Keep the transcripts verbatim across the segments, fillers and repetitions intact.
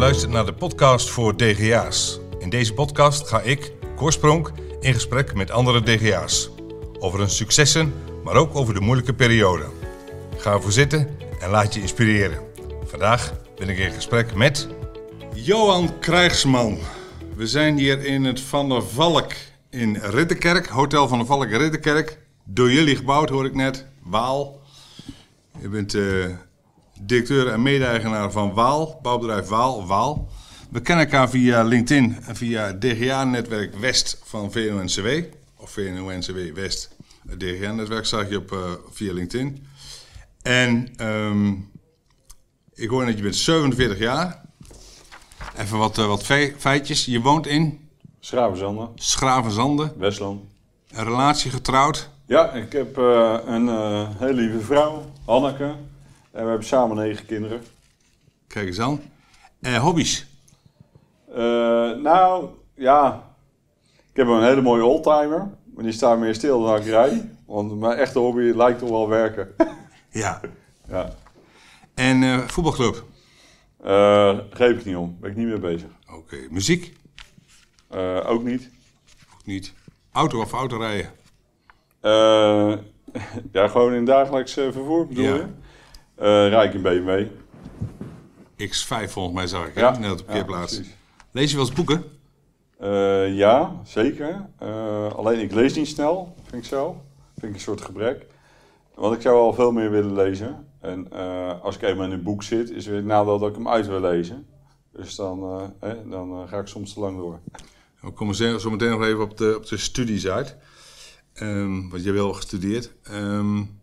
luistert naar de podcast voor D G A's. In deze podcast ga ik, Cor Spronk, in gesprek met andere D G A's. Over hun successen, maar ook over de moeilijke periode. Ga ervoor zitten en laat je inspireren. Vandaag ben ik in gesprek met Johan Krijgsman. We zijn hier in het Van der Valk in Ridderkerk, Hotel Van der Valk in Ridderkerk. Door jullie gebouwd, hoor ik net. Waal. Je bent uh, directeur en mede-eigenaar van Waal, bouwbedrijf Waal, Waal. We kennen elkaar via LinkedIn en via D G A-netwerk West van V N O N C W. Of V N O N C W West, het D G A-netwerk zag je op uh, via LinkedIn. En um, ik hoor dat je bent zevenenveertig jaar. Even wat, uh, wat fe- feitjes. Je woont in? Schravenzande. Schravenzande. Westland. Een relatie, getrouwd? Ja, ik heb uh, een uh, hele lieve vrouw, Hanneke. En we hebben samen negen kinderen. Kijk eens aan. Uh, hobby's? Uh, nou, ja. Ik heb een hele mooie oldtimer. Maar die staat meer stil dan ik rij. Want mijn echte hobby lijkt toch wel werken. Ja. Ja. En uh, voetbalclub? Uh, geef ik niet om. Ben ik niet meer bezig. Oké. Okay. Muziek? Uh, ook niet. Ook niet. Auto of autorijden? Uh, ja, gewoon in dagelijks uh, vervoer bedoel ja. je? Uh, rijd ik in B M W. X vijf volgens mij zag ik, ja. hè? Net op de parkeerplaats. Ja, lees je wel eens boeken? Uh, ja, zeker. Uh, alleen ik lees niet snel, vind ik zo. Vind ik een soort gebrek. Want ik zou wel veel meer willen lezen. En uh, als ik eenmaal in een boek zit, is het weer het nadeel dat ik hem uit wil lezen. Dus dan, uh, hè, dan uh, ga ik soms te lang door. We komen zo meteen nog even op de, op de studies uit. Um, want je hebt wel gestudeerd. Um,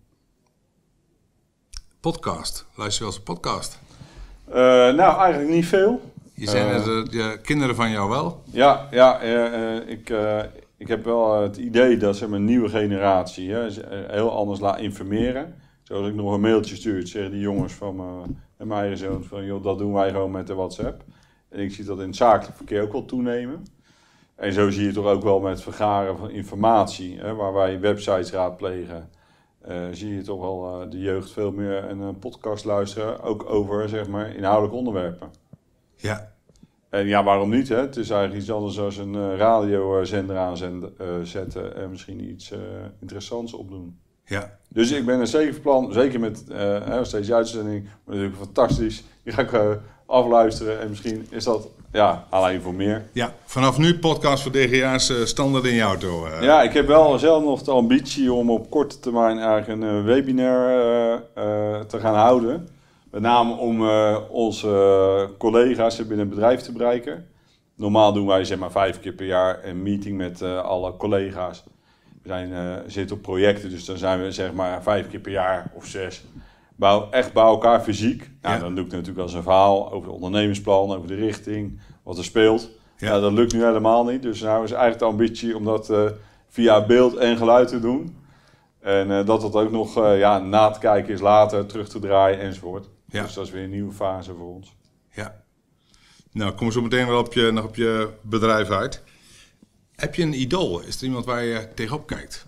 podcast. Luister je wel eens een podcast? Uh, nou, eigenlijk niet veel. Je zijn uh, de, de kinderen van jou wel? Ja, ja uh, uh, ik, uh, ik heb wel uh, het idee dat ze mijn nieuwe generatie hè, heel anders laat informeren. Zoals ik nog een mailtje stuur, zeggen die jongens van mijn, mijn eigen zoon van joh, dat doen wij gewoon met de WhatsApp. En ik zie dat in het zakelijk verkeer ook wel toenemen. En zo zie je toch ook wel met het vergaren van informatie, hè, waar wij websites raadplegen, uh, zie je toch wel uh, de jeugd veel meer een uh, podcast luisteren, ook over zeg maar inhoudelijke onderwerpen. Ja. En ja, waarom niet? Hè? Het is eigenlijk iets anders dan een uh, radiozender aanzetten uh, en misschien iets uh, interessants opdoen. Ja. Dus ik ben er zeker van plan, zeker met uh, deze uitzending, maar natuurlijk fantastisch. Die ga ik uh, afluisteren en misschien is dat ja, alleen voor meer. Ja, vanaf nu podcast voor D G A's uh, standaard in je auto. Uh. Ja, ik heb wel zelf nog de ambitie om op korte termijn eigenlijk een uh, webinar uh, uh, te gaan houden. Met name om uh, onze uh, collega's binnen het bedrijf te bereiken. Normaal doen wij zeg maar vijf keer per jaar een meeting met uh, alle collega's. We zijn, uh, zitten op projecten, dus dan zijn we zeg maar vijf keer per jaar of zes. Bouw, echt bij elkaar fysiek. Nou, ja. Dan doe ik natuurlijk als een verhaal over het ondernemingsplan, over de richting, wat er speelt. Ja. Nou, dat lukt nu helemaal niet. Dus nou is eigenlijk de ambitie om dat uh, via beeld en geluid te doen. En uh, dat dat ook nog uh, ja, na te kijken is later, terug te draaien enzovoort. Ja. Dus dat is weer een nieuwe fase voor ons. Ja. Nou, kom zo meteen wel op je, nog op je bedrijf uit. Heb je een idool? Is er iemand waar je tegenop kijkt?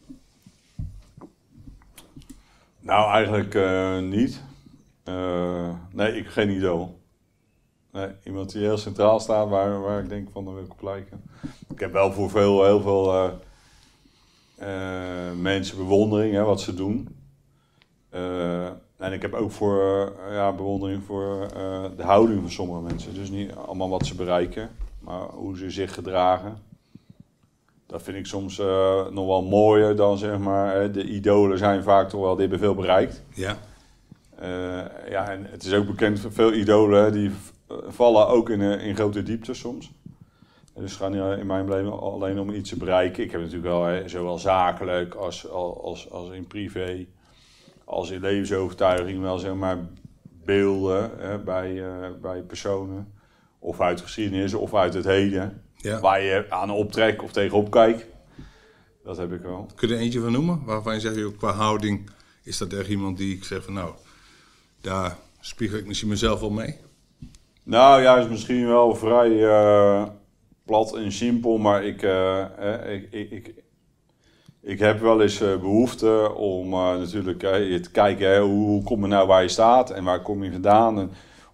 Nou, eigenlijk uh, niet. Uh, nee, ik heb geen idool. Nee, iemand die heel centraal staat, waar, waar ik denk van, daar wil ik op lijken. Ik heb wel voor veel, heel veel uh, uh, mensen bewondering, hè, wat ze doen. Uh, en ik heb ook voor, uh, ja, bewondering voor uh, de houding van sommige mensen. Dus niet allemaal wat ze bereiken, maar hoe ze zich gedragen. Dat vind ik soms uh, nog wel mooier dan zeg maar, hè, de idolen zijn vaak toch wel, die hebben veel bereikt. Ja. Uh, ja, en het is ook bekend voor veel idolen, hè, die v- vallen ook in, uh, in grote diepte soms. Dus het gaat niet in mijn beleving alleen om iets te bereiken. Ik heb natuurlijk wel, hè, zowel zakelijk als, als, als in privé, als in levensovertuiging wel zeg maar beelden hè, bij, uh, bij personen. Of uit geschiedenis of uit het heden. Ja. Waar je aan optrekt of tegenop kijkt. Dat heb ik wel. Kun je er eentje van noemen? Waarvan je zegt, qua houding is dat echt iemand die ik zeg van nou, daar spiegel ik misschien mezelf wel mee? Nou ja, is misschien wel vrij uh, plat en simpel, maar ik, uh, eh, ik, ik, ik, ik heb wel eens uh, behoefte om uh, natuurlijk uh, te kijken hè, hoe, hoe kom je nou waar je staat en waar kom je vandaan en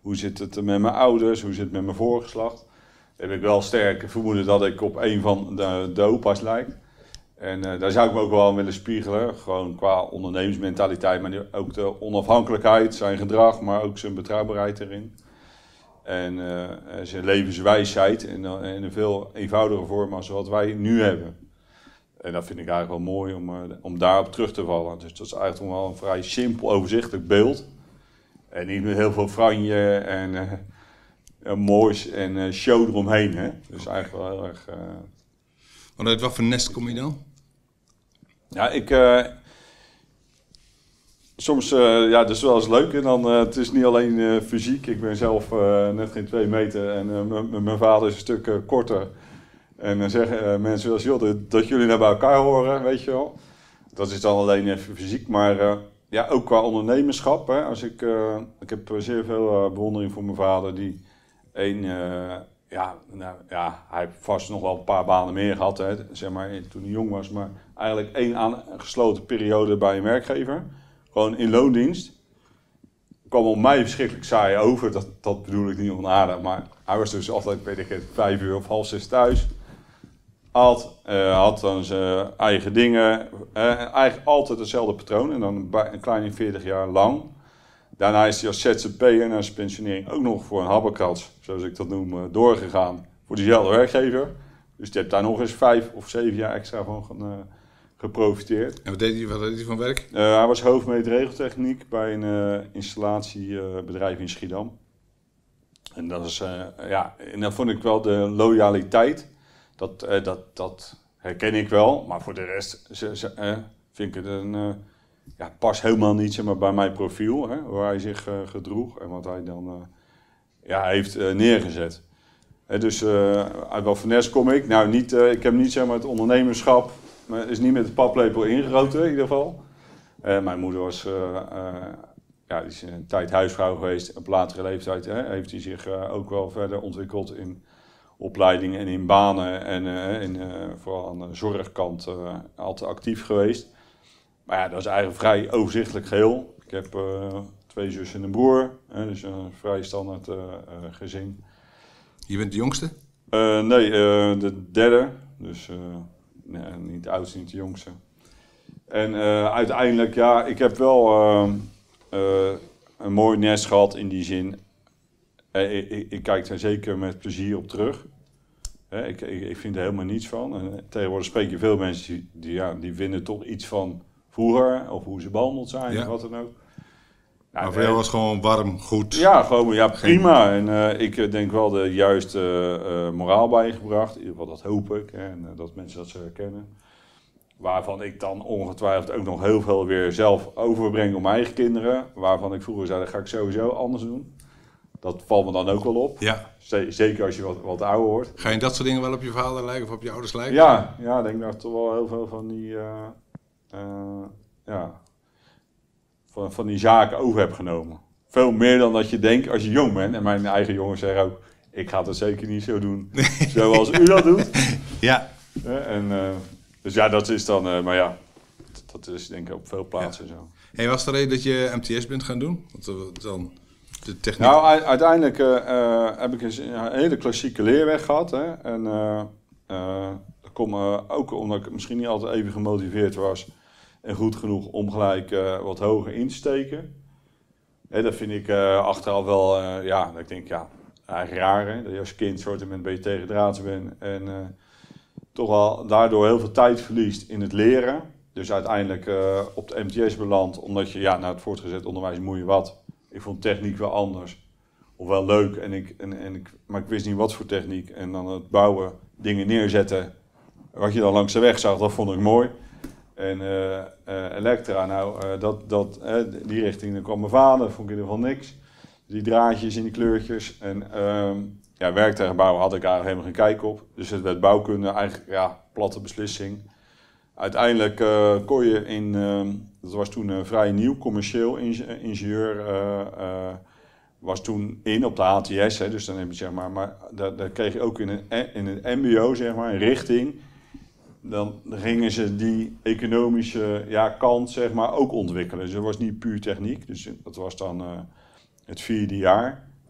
hoe zit het met mijn ouders, hoe zit het met mijn voorgeslacht. Dan heb ik wel sterk vermoeden dat ik op een van de, de opa's lijk. En uh, daar zou ik me ook wel aan willen spiegelen. Gewoon qua ondernemersmentaliteit, maar ook de onafhankelijkheid, zijn gedrag, maar ook zijn betrouwbaarheid erin. En uh, zijn levenswijsheid in, uh, in een veel eenvoudiger vorm als wat wij nu hebben. En dat vind ik eigenlijk wel mooi om, uh, om daarop terug te vallen. Dus dat is eigenlijk wel een vrij simpel, overzichtelijk beeld. En niet met heel veel franje en uh, uh, moois en uh, show eromheen. Hè? Dus eigenlijk wel heel erg... Uh... Want uit wat voor nest kom je dan? Ja, ik... Uh, soms, uh, ja, dat is wel eens leuk. En dan, uh, het is niet alleen uh, fysiek. Ik ben zelf uh, net geen twee meter en uh, mijn vader is een stuk uh, korter. En dan zeggen uh, mensen wel eens, joh, dat, dat jullie nou bij elkaar horen, weet je wel. Dat is dan alleen even fysiek, maar uh, ja, ook qua ondernemerschap. Hè. Als ik, uh, ik heb zeer veel uh, bewondering voor mijn vader, die één, uh, ja, nou, ja, hij heeft vast nog wel een paar banen meer gehad, hè, zeg maar, toen hij jong was. Maar eigenlijk één aangesloten periode bij een werkgever, gewoon in loondienst. Kwam op mij verschrikkelijk saai over, dat, dat bedoel ik niet onaardig, maar hij was dus altijd, weet ik het, vijf uur of half zes thuis. Had, uh, had dan zijn eigen dingen, uh, eigenlijk altijd hetzelfde patroon en dan een kleine veertig jaar lang. Daarna is hij als Z Z P'er na zijn pensionering ook nog voor een habbekrats, zoals ik dat noem, uh, doorgegaan voor diezelfde werkgever. Dus die heeft daar nog eens vijf of zeven jaar extra van uh, geprofiteerd. En wat deed hij, wat deed hij van werk? Uh, hij was hoofdmeet regeltechniek bij een uh, installatiebedrijf uh, in Schiedam. En dat, is, uh, ja, en dat vond ik wel de loyaliteit. Dat, uh, dat, dat herken ik wel, maar voor de rest ze, ze, uh, vind ik het een, uh, ja, past helemaal niet, zeg maar, bij mijn profiel, hè, hoe hij zich uh, gedroeg en wat hij dan uh, ja, heeft uh, neergezet. Uh, dus uh, uit wat voor nest kom ik? Nou, niet, uh, ik heb niet, zeg maar, het ondernemerschap, maar is niet met de paplepel ingegoten in ieder geval. Uh, mijn moeder was, uh, uh, ja, die is een tijd huisvrouw geweest. Op latere leeftijd hè, heeft hij zich uh, ook wel verder ontwikkeld in opleidingen en in banen en uh, in, uh, vooral aan de zorgkant uh, altijd actief geweest. Maar ja, dat is eigenlijk een vrij overzichtelijk geheel. Ik heb uh, twee zussen en een broer, hè, dus een vrij standaard uh, uh, gezin. Je bent de jongste? Uh, nee, uh, de derde, dus uh, nee, niet de oudste, niet de jongste. En uh, uiteindelijk, ja, ik heb wel uh, uh, een mooi nest gehad in die zin. Uh, ik, ik, ik kijk daar zeker met plezier op terug. Uh, ik, ik, ik vind er helemaal niets van. En tegenwoordig spreek je veel mensen die, die, ja, die vinden toch iets van vroeger, of hoe ze behandeld zijn, ja. Of wat dan ook. Nou, maar voor jou was het gewoon warm, goed? Ja, gewoon, ja, prima. En uh, ik denk wel de juiste uh, moraal bijgebracht. In ieder geval, dat hoop ik. Hè, en uh, dat mensen dat ze herkennen. Waarvan ik dan ongetwijfeld ook nog heel veel weer zelf overbreng op mijn eigen kinderen. Waarvan ik vroeger zei, dat ga ik sowieso anders doen. Dat valt me dan ook wel op. Ja. Zeker als je wat, wat ouder wordt. Ga je dat soort dingen wel op je vader lijken of op je ouders lijken? Ja, ja, ik denk dat ik toch wel heel veel van die, uh, uh, ja, van, van die zaken over heb genomen. Veel meer dan dat je denkt als je jong bent. En mijn eigen jongens zeggen ook, ik ga dat zeker niet zo doen zoals u dat doet. Ja. Uh, en, uh, dus ja, dat is dan, uh, maar ja, dat is denk ik op veel plaatsen ja. Zo. Hey, was de reden dat je M T S bent gaan doen? Want uh, dan de techniek... Nou, u- uiteindelijk uh, uh, heb ik een, een hele klassieke leerweg gehad. Hè? En uh, uh, dat komt uh, ook omdat ik misschien niet altijd even gemotiveerd was en goed genoeg om gelijk uh, wat hoger in te steken. Hè, dat vind ik uh, achteraf wel, uh, ja, dat ik denk, ja, eigenlijk raar hè? Dat je als kind soort een beetje tegen draads bent en uh, toch wel daardoor heel veel tijd verliest in het leren. Dus uiteindelijk uh, op de M T S beland, omdat je, ja, na het voortgezet onderwijs moet je wat. Ik vond techniek wel anders, of wel leuk, en ik, en, en ik, maar ik wist niet wat voor techniek. En dan het bouwen, dingen neerzetten, wat je dan langs de weg zag, dat vond ik mooi. En uh, uh, elektra, nou, uh, dat, dat, uh, die richting, daar kwam mijn vader, vond ik in ieder geval niks. Die draadjes en die kleurtjes. En uh, ja, werktuigen bouwen had ik eigenlijk helemaal geen kijk op. Dus het werd bouwkunde, eigenlijk, ja, platte beslissing. Uiteindelijk uh, kon je in, uh, dat was toen uh, vrij nieuw, commercieel ingenieur, uh, uh, was toen in op de H T S, hè, dus dan heb je zeg maar, maar daar, daar kreeg je ook in een, in een M B O zeg maar, een richting. Dan gingen ze die economische ja, kant zeg maar ook ontwikkelen. Dus dat was niet puur techniek, dus dat was dan uh, het vierde jaar.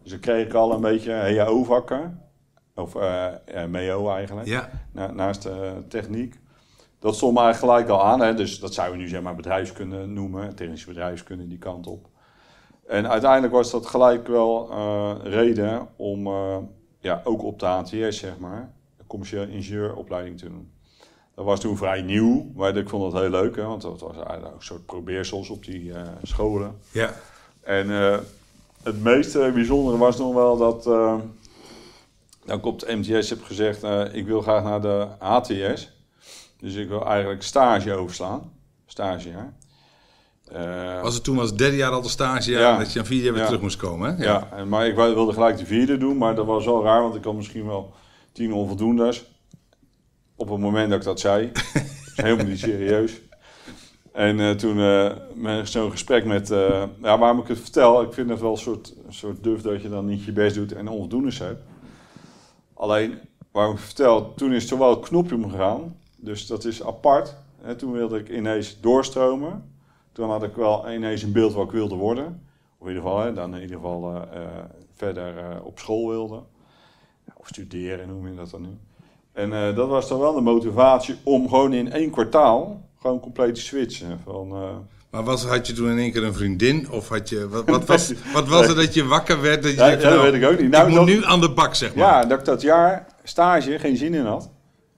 Dus dan kreeg ik al een beetje H A O-vakken. Of uh, uh, M E O eigenlijk. Ja. Na, naast de uh, techniek. Dat stond me eigenlijk gelijk al aan. Hè? Dus dat zouden we nu zeg maar bedrijfskunde noemen. Technische bedrijfskunde die kant op. En uiteindelijk was dat gelijk wel uh, reden om uh, ja, ook op de H T S zeg maar. Een commerciële ingenieuropleiding te doen. Dat was toen vrij nieuw, maar ik vond dat heel leuk, hè, want dat was eigenlijk ook een soort probeersels op die uh, scholen. Ja. En uh, het meest uh, bijzondere was nog wel dat, uh, dat ik op de M T S heb gezegd, uh, ik wil graag naar de H T S. Dus ik wil eigenlijk stage overslaan, stagejaar. Uh, was het toen als derde jaar al de stage ja, en dat je aan vier jaar weer ja, terug moest komen? Hè? Ja, ja en, maar ik wilde gelijk de vierde doen, maar dat was wel raar, want ik had misschien wel tien onvoldoendes. Op het moment dat ik dat zei. Dat is helemaal niet serieus. En uh, toen uh, met zo'n gesprek met... Uh, ja, waarom ik het vertel, ik vind het wel een soort, een soort duf dat je dan niet je best doet en onvoldoendes hebt. Alleen, waarom ik het vertel, toen is er wel het knopje omgegaan. Dus dat is apart. En toen wilde ik ineens doorstromen. Toen had ik wel ineens een beeld wat ik wilde worden. Of in ieder geval, hè, dan in ieder geval uh, uh, verder uh, op school wilde. Of studeren, noem je dat dan nu. En uh, dat was dan wel de motivatie om gewoon in één kwartaal gewoon compleet te switchen. Van, uh... Maar was, had je toen in één keer een vriendin? Of had je, wat, wat, was, wat was er dat je wakker werd? Dat je ja, dacht, ja, dat nou, weet ik ook niet. Nou, ik moet dat, nu aan de bak, zeg maar. Ja, dat ik dat jaar stage geen zin in had.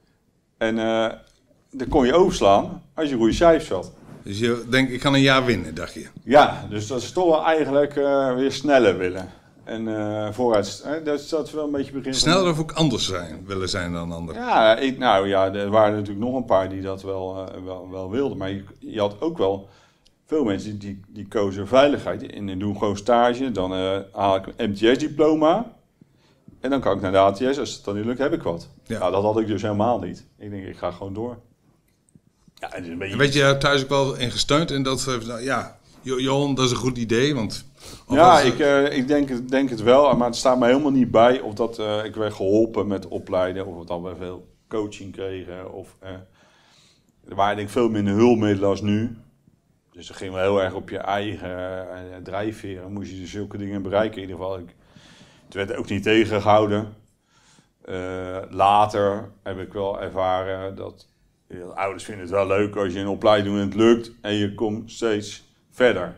En uh, dan kon je overslaan als je goede cijfers had. Dus je denkt, ik kan een jaar winnen, dacht je? Ja, dus dat is toch wel eigenlijk uh, weer sneller willen. En uh, vooruit, hè, dat is dat wel een beetje begin. Sneller van... of ook anders zijn, willen zijn dan anderen? Ja, ik, nou ja, er waren natuurlijk nog een paar die dat wel, uh, wel, wel wilden. Maar je, je had ook wel veel mensen die, die, die kozen veiligheid. En die doen gewoon stage, dan uh, haal ik een M T S-diploma. En dan kan ik naar de H T S, als het dan niet lukt, heb ik wat. Ja. Nou, dat had ik dus helemaal niet. Ik denk, ik ga gewoon door. Ja, het is een beetje... Weet je daar thuis ook wel in gesteund? En dat, nou, ja, Johan, dat is een goed idee, want... Ja, was, ik, uh, ik denk, denk het wel, maar het staat me helemaal niet bij of dat uh, ik werd geholpen met opleiden, of dat we veel coaching kregen. Of, uh, er waren denk ik veel minder hulpmiddelen als nu. Dus dan ging wel heel erg op je eigen uh, drijfveren, moest je dus zulke dingen bereiken in ieder geval. Ik, het werd ook niet tegengehouden. Uh, later heb ik wel ervaren dat ja, ouders vinden het wel leuk als je een opleiding doet en het lukt en je komt steeds verder.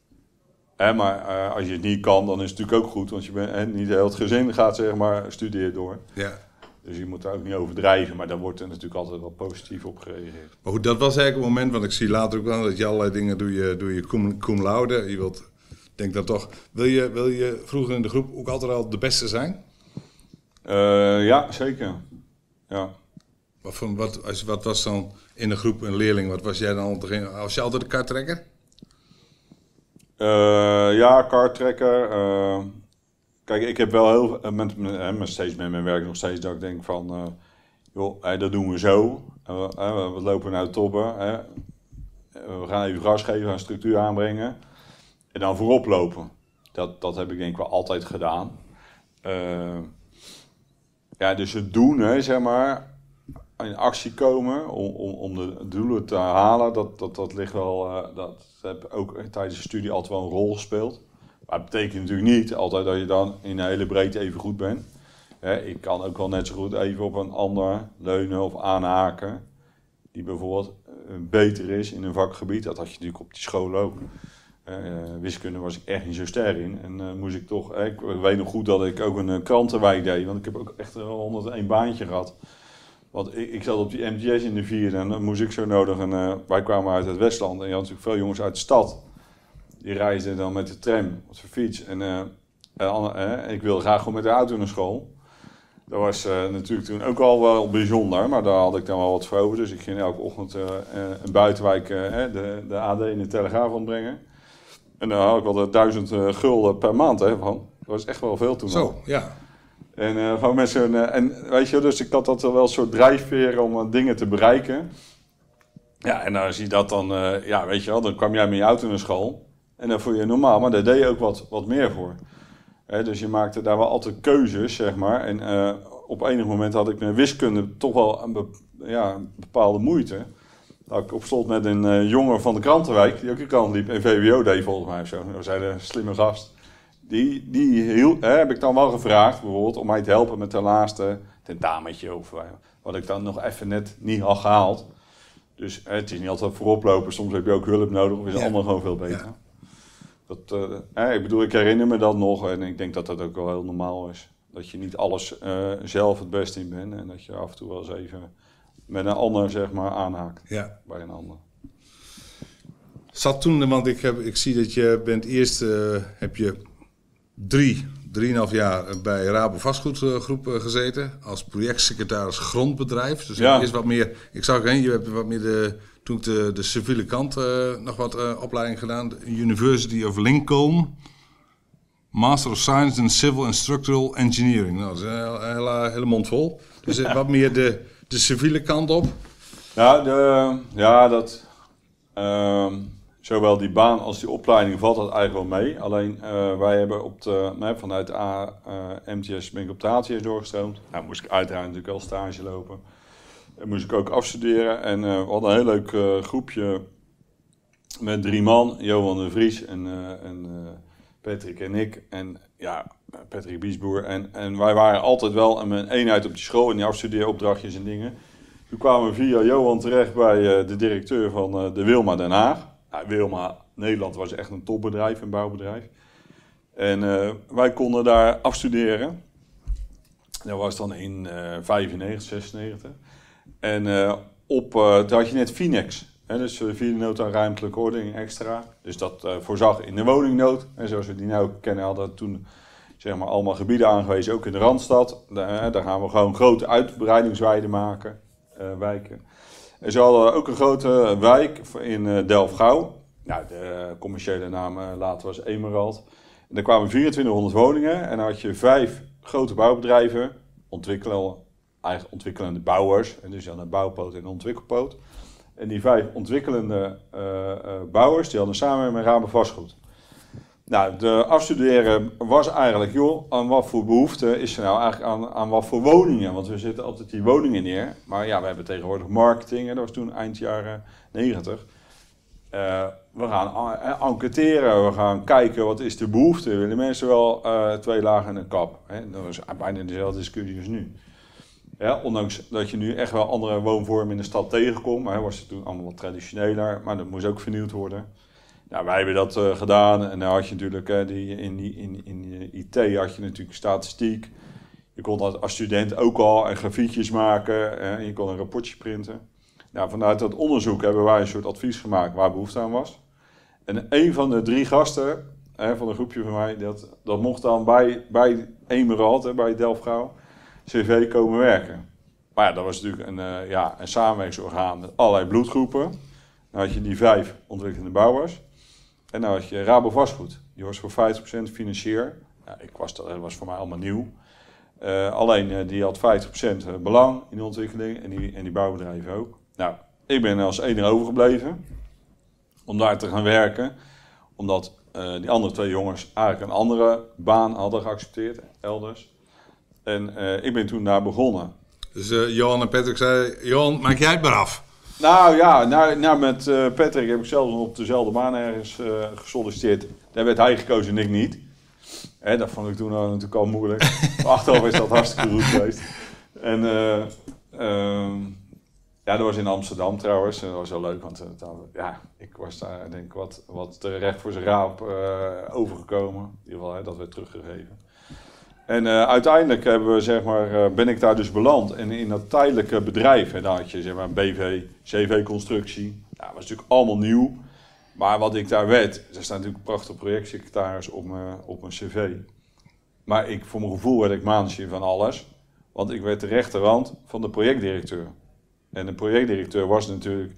Hè, maar uh, als je het niet kan, dan is het natuurlijk ook goed, want je bent, hè, niet heel het gezin gaat zeg maar studeert door. Ja. Dus je moet daar ook niet overdrijven, maar daar wordt er natuurlijk altijd wel positief op gereageerd. Maar goed, dat was eigenlijk een moment, want ik zie later ook wel dat je allerlei dingen doe je, doe je cum, cum laude. Je wilt, denk dan toch, wil je, wil je vroeger in de groep ook altijd al de beste zijn? Uh, ja, zeker. Ja. Wat, voor, wat, als, wat was dan in de groep een leerling, wat was jij dan? Was je altijd de karttrekker? Uh, ja, karttrekker. Uh, kijk, ik heb wel heel veel, met, met, met, steeds met mijn werk nog steeds dat ik denk van, uh, joh, hey, dat doen we zo. Uh, uh, we lopen naar de toppen. Uh, we gaan even gas geven, gaan structuur aanbrengen. En dan voorop lopen. Dat, dat heb ik denk ik wel altijd gedaan. Uh, ja, dus het doen, hè, zeg maar, in actie komen om, om, om de doelen te halen, dat, dat, dat ligt wel, uh, dat heb ook tijdens de studie altijd wel een rol gespeeld. Maar dat betekent natuurlijk niet altijd dat je dan in de hele breedte even goed bent. Hè, ik kan ook wel net zo goed even op een ander leunen of aanhaken, die bijvoorbeeld uh, beter is in een vakgebied. Dat had je natuurlijk op die school ook. Uh, wiskunde was ik echt niet zo ster in. En uh, moest ik toch, uh, ik weet nog goed dat ik ook een uh, krantenwijk deed, want ik heb ook echt honderdéén baantje gehad. Want ik, ik zat op die M T S in de vierde en dan moest ik zo nodig. En, uh, wij kwamen uit het Westland en je had natuurlijk veel jongens uit de stad. Die reisden dan met de tram of de fiets. En uh, uh, uh, ik wilde graag gewoon met de auto naar school. Dat was uh, natuurlijk toen ook al wel bijzonder, maar daar had ik dan wel wat voor over. Dus ik ging elke ochtend uh, uh, een buitenwijk uh, de, de A D in de Telegraaf ontbrengen. En dan had ik wel duizend uh, gulden per maand hè, van. Dat was echt wel veel toen. Zo, al. ja. En uh, van mensen, uh, en weet je, dus ik had dat wel een soort drijfveer om uh, dingen te bereiken. Ja, en als je dat dan, uh, ja, weet je wel, dan kwam jij met je auto naar school. En dan vond je normaal, maar daar deed je ook wat, wat meer voor. Hè, dus je maakte daar wel altijd keuzes, zeg maar. En uh, op enig moment had ik met wiskunde toch wel een, be, ja, een bepaalde moeite. Dat ik op slot met een uh, jongen van de Krantenwijk, die ook de krant liep, en V W O deed volgens mij of zo. Dat was een hele slimme gast. die, die heel, hè, heb ik dan wel gevraagd, bijvoorbeeld, om mij te helpen met de laatste tentametje of uh, wat ik dan nog even net niet had gehaald. Dus hè, het is niet altijd vooroplopen, soms heb je ook hulp nodig of is het ja. allemaal gewoon veel beter. Ja. Dat, uh, hè, ik bedoel, ik herinner me dat nog en ik denk dat dat ook wel heel normaal is. Dat je niet alles uh, zelf het beste in bent en dat je af en toe wel eens even met een ander zeg maar aanhaakt ja. bij een ander. Zat toen, want ik, heb, ik zie dat je bent eerst, uh, heb je drie, drieënhalf jaar bij Rabo Vastgoedgroep uh, gezeten als projectsecretaris grondbedrijf. Dus ja. eerst wat meer, ik zag heen, je hebt wat meer de, toen ik de, de civiele kant uh, nog wat uh, opleiding gedaan, de University of Lincoln. Master of Science in Civil and Structural Engineering. Nou, dat is een hele, hele mond vol. Dus uh, wat meer de, de civiele kant op. Ja, de, ja dat... Uh, Zowel die baan als die opleiding valt dat eigenlijk wel mee. Alleen uh, wij hebben op de, nee, vanuit de A, uh, M T S ben ik op de A T S doorgestroomd. Nou moest ik uiteraard natuurlijk al stage lopen. En moest ik ook afstuderen. En uh, we hadden een heel leuk uh, groepje met drie man. Johan de Vries en, uh, en uh, Patrick en ik. En ja, Patrick Biesboer. En, en wij waren altijd wel een eenheid op die school en die afstudeeropdrachtjes en dingen. Toen kwamen we via Johan terecht bij uh, de directeur van uh, de Wilma Den Haag. Nou, Wilma Nederland was echt een topbedrijf, een bouwbedrijf. En uh, wij konden daar afstuderen. Dat was dan in uh, vijfennegentig, zesennegentig. En uh, op, uh, toen had je net Finex. Hè, dus uh, vierde nood aan ruimtelijke ordening extra. Dus dat uh, voorzag in de woningnood. En zoals we die nu kennen hadden toen zeg maar, allemaal gebieden aangewezen, ook in de Randstad. Daar, daar gaan we gewoon grote uitbreidingswijden maken, uh, wijken. En ze hadden ook een grote wijk in uh, Delfgauw. Nou, de commerciële naam uh, later was Emerald. En daar kwamen vierentwintighonderd woningen en dan had je vijf grote bouwbedrijven, ontwikkelen, eigenlijk ontwikkelende bouwers. En dus je had een bouwpoot en een ontwikkelpoot. En die vijf ontwikkelende uh, uh, bouwers, die hadden samen met Rabo Vastgoed. Nou, de afstuderen was eigenlijk, joh, aan wat voor behoefte is er nou eigenlijk aan, aan wat voor woningen? Want we zitten altijd die woningen neer. Maar ja, we hebben tegenwoordig marketing, en dat was toen eind jaren negentig. Uh, we gaan enquêteren, we gaan kijken wat is de behoefte. Willen mensen wel uh, twee lagen en een kap? Hè? Dat was bijna dezelfde discussie als nu. Ja, ondanks dat je nu echt wel andere woonvormen in de stad tegenkomt. Maar was het toen allemaal wat traditioneler, maar dat moest ook vernieuwd worden. Nou, wij hebben dat uh, gedaan en dan had je natuurlijk uh, die, in, die, in, in I T had je natuurlijk statistiek. Je kon dat als student ook al en grafiekjes maken uh, en je kon een rapportje printen. Nou, vanuit dat onderzoek hebben wij een soort advies gemaakt waar behoefte aan was. En een van de drie gasten uh, van een groepje van mij, dat, dat mocht dan bij, bij Emerald, uh, bij Delfgauw, C V komen werken. Maar ja, dat was natuurlijk een, uh, ja, een samenwerkingsorgaan met allerlei bloedgroepen. Dan had je die vijf ontwikkelende bouwers. En dan had je Rabo Vastgoed. Die was voor vijftig procent financier. Ja, ik was, dat was voor mij allemaal nieuw. Uh, alleen uh, die had vijftig procent belang in de ontwikkeling en die, en die bouwbedrijven ook. Nou, ik ben als enige overgebleven om daar te gaan werken. Omdat uh, die andere twee jongens eigenlijk een andere baan hadden geaccepteerd, elders. En uh, ik ben toen daar begonnen. Dus uh, Johan en Patrick zeiden, Johan, maak jij het maar af. Nou ja, nou, nou met uh, Patrick heb ik zelfs op dezelfde baan ergens uh, gesolliciteerd. Daar werd hij gekozen en ik niet. Hè, dat vond ik toen uh, natuurlijk al moeilijk. Achteraf is dat hartstikke goed geweest. En uh, uh, ja, dat was in Amsterdam trouwens. Dat was wel leuk, want uh, ja, ik was daar denk ik wat, wat terecht voor zijn raap uh, overgekomen. In ieder geval, hè, dat werd teruggegeven. En uh, uiteindelijk hebben we, zeg maar, uh, ben ik daar dus beland. En in dat tijdelijke bedrijf, en dan had je zeg maar, een B V, C V-constructie. Ja, dat was natuurlijk allemaal nieuw. Maar wat ik daar werd, er staat natuurlijk een prachtig projectsecretaris op mijn, op mijn cv. Maar ik, voor mijn gevoel werd ik manager van alles. Want ik werd de rechterhand van de projectdirecteur. En de projectdirecteur was natuurlijk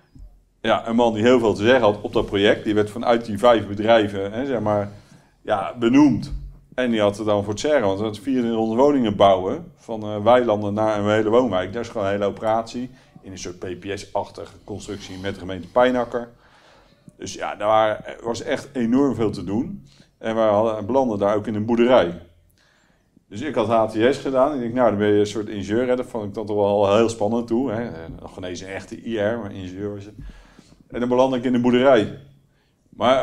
ja, een man die heel veel te zeggen had op dat project. Die werd vanuit die vijf bedrijven hè, zeg maar, ja, benoemd. En die had er dan voor het zeggen, want we hadden vierhonderd woningen bouwen, van uh, weilanden naar een hele woonwijk. Dat is gewoon een hele operatie, in een soort P P S-achtige constructie met de gemeente Pijnacker. Dus ja, daar was echt enorm veel te doen. En we hadden, belanden daar ook in een boerderij. Dus ik had H T S gedaan. En ik dacht, nou, dan ben je een soort ingenieur. Hè. Dat vond ik dan toch wel heel spannend toe. Hè. Nog geen eens een echte I R, maar ingenieur was het. En dan belandde ik in de boerderij. Maar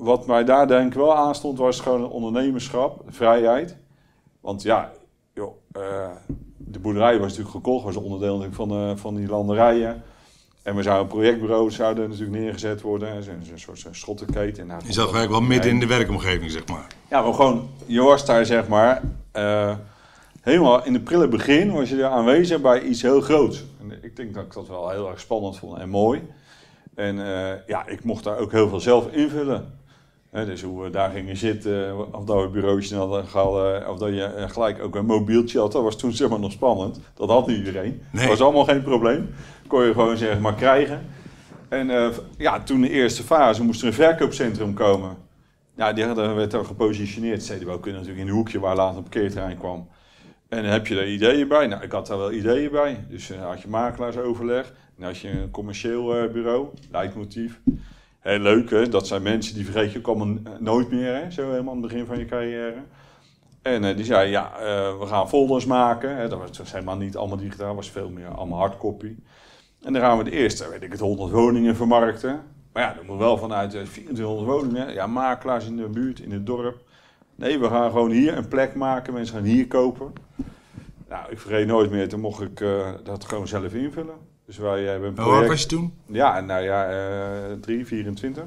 wat mij daar denk ik wel aanstond was gewoon ondernemerschap, vrijheid. Want ja, joh, uh, de boerderij was natuurlijk gekocht, was onderdeel natuurlijk van, uh, van die landerijen. En we zouden een projectbureau zouden natuurlijk neergezet worden, zo'n zo soort schottenketen. Nou, je zat eigenlijk wel midden in de werkomgeving, zeg maar. Ja, maar gewoon, je was daar zeg maar, uh, helemaal in het prille begin was je er aanwezig bij iets heel groots. En ik denk dat ik dat wel heel erg spannend vond en mooi. En uh, ja, ik mocht daar ook heel veel zelf invullen. He, dus hoe we daar gingen zitten, of dat we een bureautje hadden gehad, of dat je gelijk ook een mobieltje had, dat was toen zeg maar nog spannend. Dat had niet iedereen. Nee. Dat was allemaal geen probleem. Kon je gewoon zeg maar krijgen. En uh, ja, toen de eerste fase moest er een verkoopcentrum komen. Ja, die hadden, werd dan gepositioneerd. C D B O kunnen natuurlijk in een hoekje waar later een parkeerterrein kwam. En dan heb je daar ideeën bij. Nou, ik had daar wel ideeën bij. Dus uh, had je makelaarsoverleg. En had je een commercieel uh, bureau, leidmotief. Heel leuk, hè? Dat zijn mensen die vergeet je ook allemaal nooit meer, hè? Zo helemaal aan het begin van je carrière. En uh, die zei, ja, uh, we gaan folders maken. Hè? Dat was, was helemaal niet allemaal digitaal, dat was veel meer allemaal hardcopy. En dan gaan we de eerste, weet ik het, honderd woningen vermarkten. Maar ja, dat moet wel vanuit uh, vierentwintighonderd woningen. Ja, makelaars in de buurt, in het dorp. Nee, we gaan gewoon hier een plek maken, mensen gaan hier kopen. Nou, ik vergeet nooit meer, toen mocht ik uh, dat gewoon zelf invullen. Dus wij hebben een project... Hoe oud was je toen? Ja, nou ja, uh, drie, vierentwintig.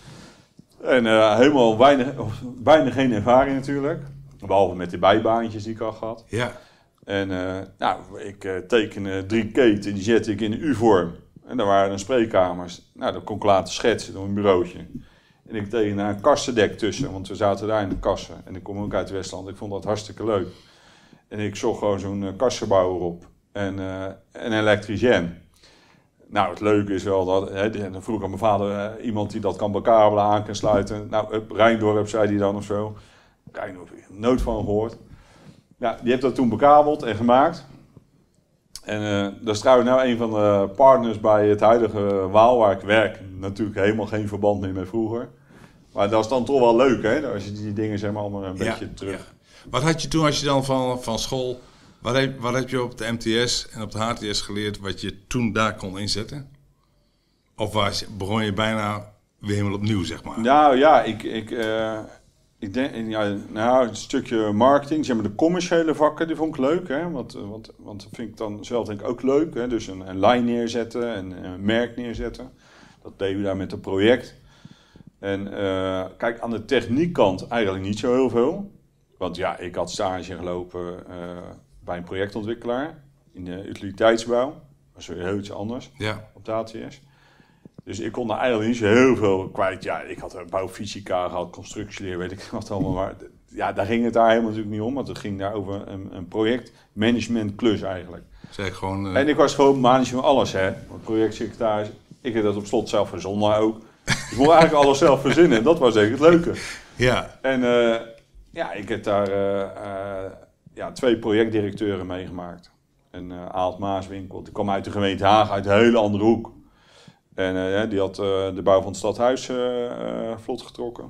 En uh, helemaal weinig, bijna geen ervaring natuurlijk. Behalve met de bijbaantjes die ik al gehad. Ja. En uh, nou, ik uh, teken uh, drie keten, die zette ik in een U-vorm. En daar waren dan spreekkamers. Nou, dat kon ik laten schetsen door een bureautje. En ik teken daar een kastendek tussen, want we zaten daar in de kassen. En ik kom ook uit Westland, ik vond dat hartstikke leuk. En ik zocht gewoon zo'n uh, kassenbouwer op. En uh, een elektricien. Nou, het leuke is wel dat, hè, dan vroeg ik aan mijn vader, uh, iemand die dat kan bekabelen, aan kan sluiten. Nou, up, Rijndorp zei hij dan of zo. Rijndorp, ik heb er nooit van gehoord. Ja, die heeft dat toen bekabeld en gemaakt. En uh, dat is trouwens nou een van de partners bij het huidige Waal, waar ik werk. Natuurlijk helemaal geen verband meer met vroeger. Maar dat is dan toch wel leuk, hè? Als je die dingen zeg maar allemaal een ja, beetje terug... Ja. Wat had je toen, als je dan van, van school... Wat heb, wat heb je op de M T S en op de H T S geleerd wat je toen daar kon inzetten? Of was, begon je bijna weer helemaal opnieuw, zeg maar? Nou ja, ik, ik, uh, ik denk, ja, nou, een stukje marketing, zeg maar de commerciële vakken, die vond ik leuk. Hè? Want, want, want dat vind ik dan zelf denk ik ook leuk. Hè? Dus een, een lijn neerzetten en een merk neerzetten. Dat deden we daar met een project. En uh, kijk, aan de techniekkant eigenlijk niet zo heel veel. Want ja, ik had stage gelopen... Uh, bij een projectontwikkelaar in de utiliteitsbouw. Dat was weer heel iets anders ja. op de H T S. Dus ik kon daar eigenlijk niet zo heel veel kwijt. Ja, ik had bouwfysica gehad, constructieleer, weet ik wat allemaal. Maar ja, daar ging het daar helemaal natuurlijk niet om. Want het ging daar over een, een projectmanagementklus eigenlijk. Zeg gewoon, uh... En ik was gewoon manager van alles, hè. Want projectsecretaris, ik heb dat op slot zelf verzonnen ook. Ik moest eigenlijk alles zelf verzinnen. En dat was eigenlijk het leuke. Ja. En uh, ja, ik heb daar... Uh, uh, Ja, twee projectdirecteuren meegemaakt. En uh, Aalt Maaswinkel, die kwam uit de gemeente Haag, uit een hele andere hoek. En uh, die had uh, de bouw van het stadhuis uh, uh, vlot getrokken.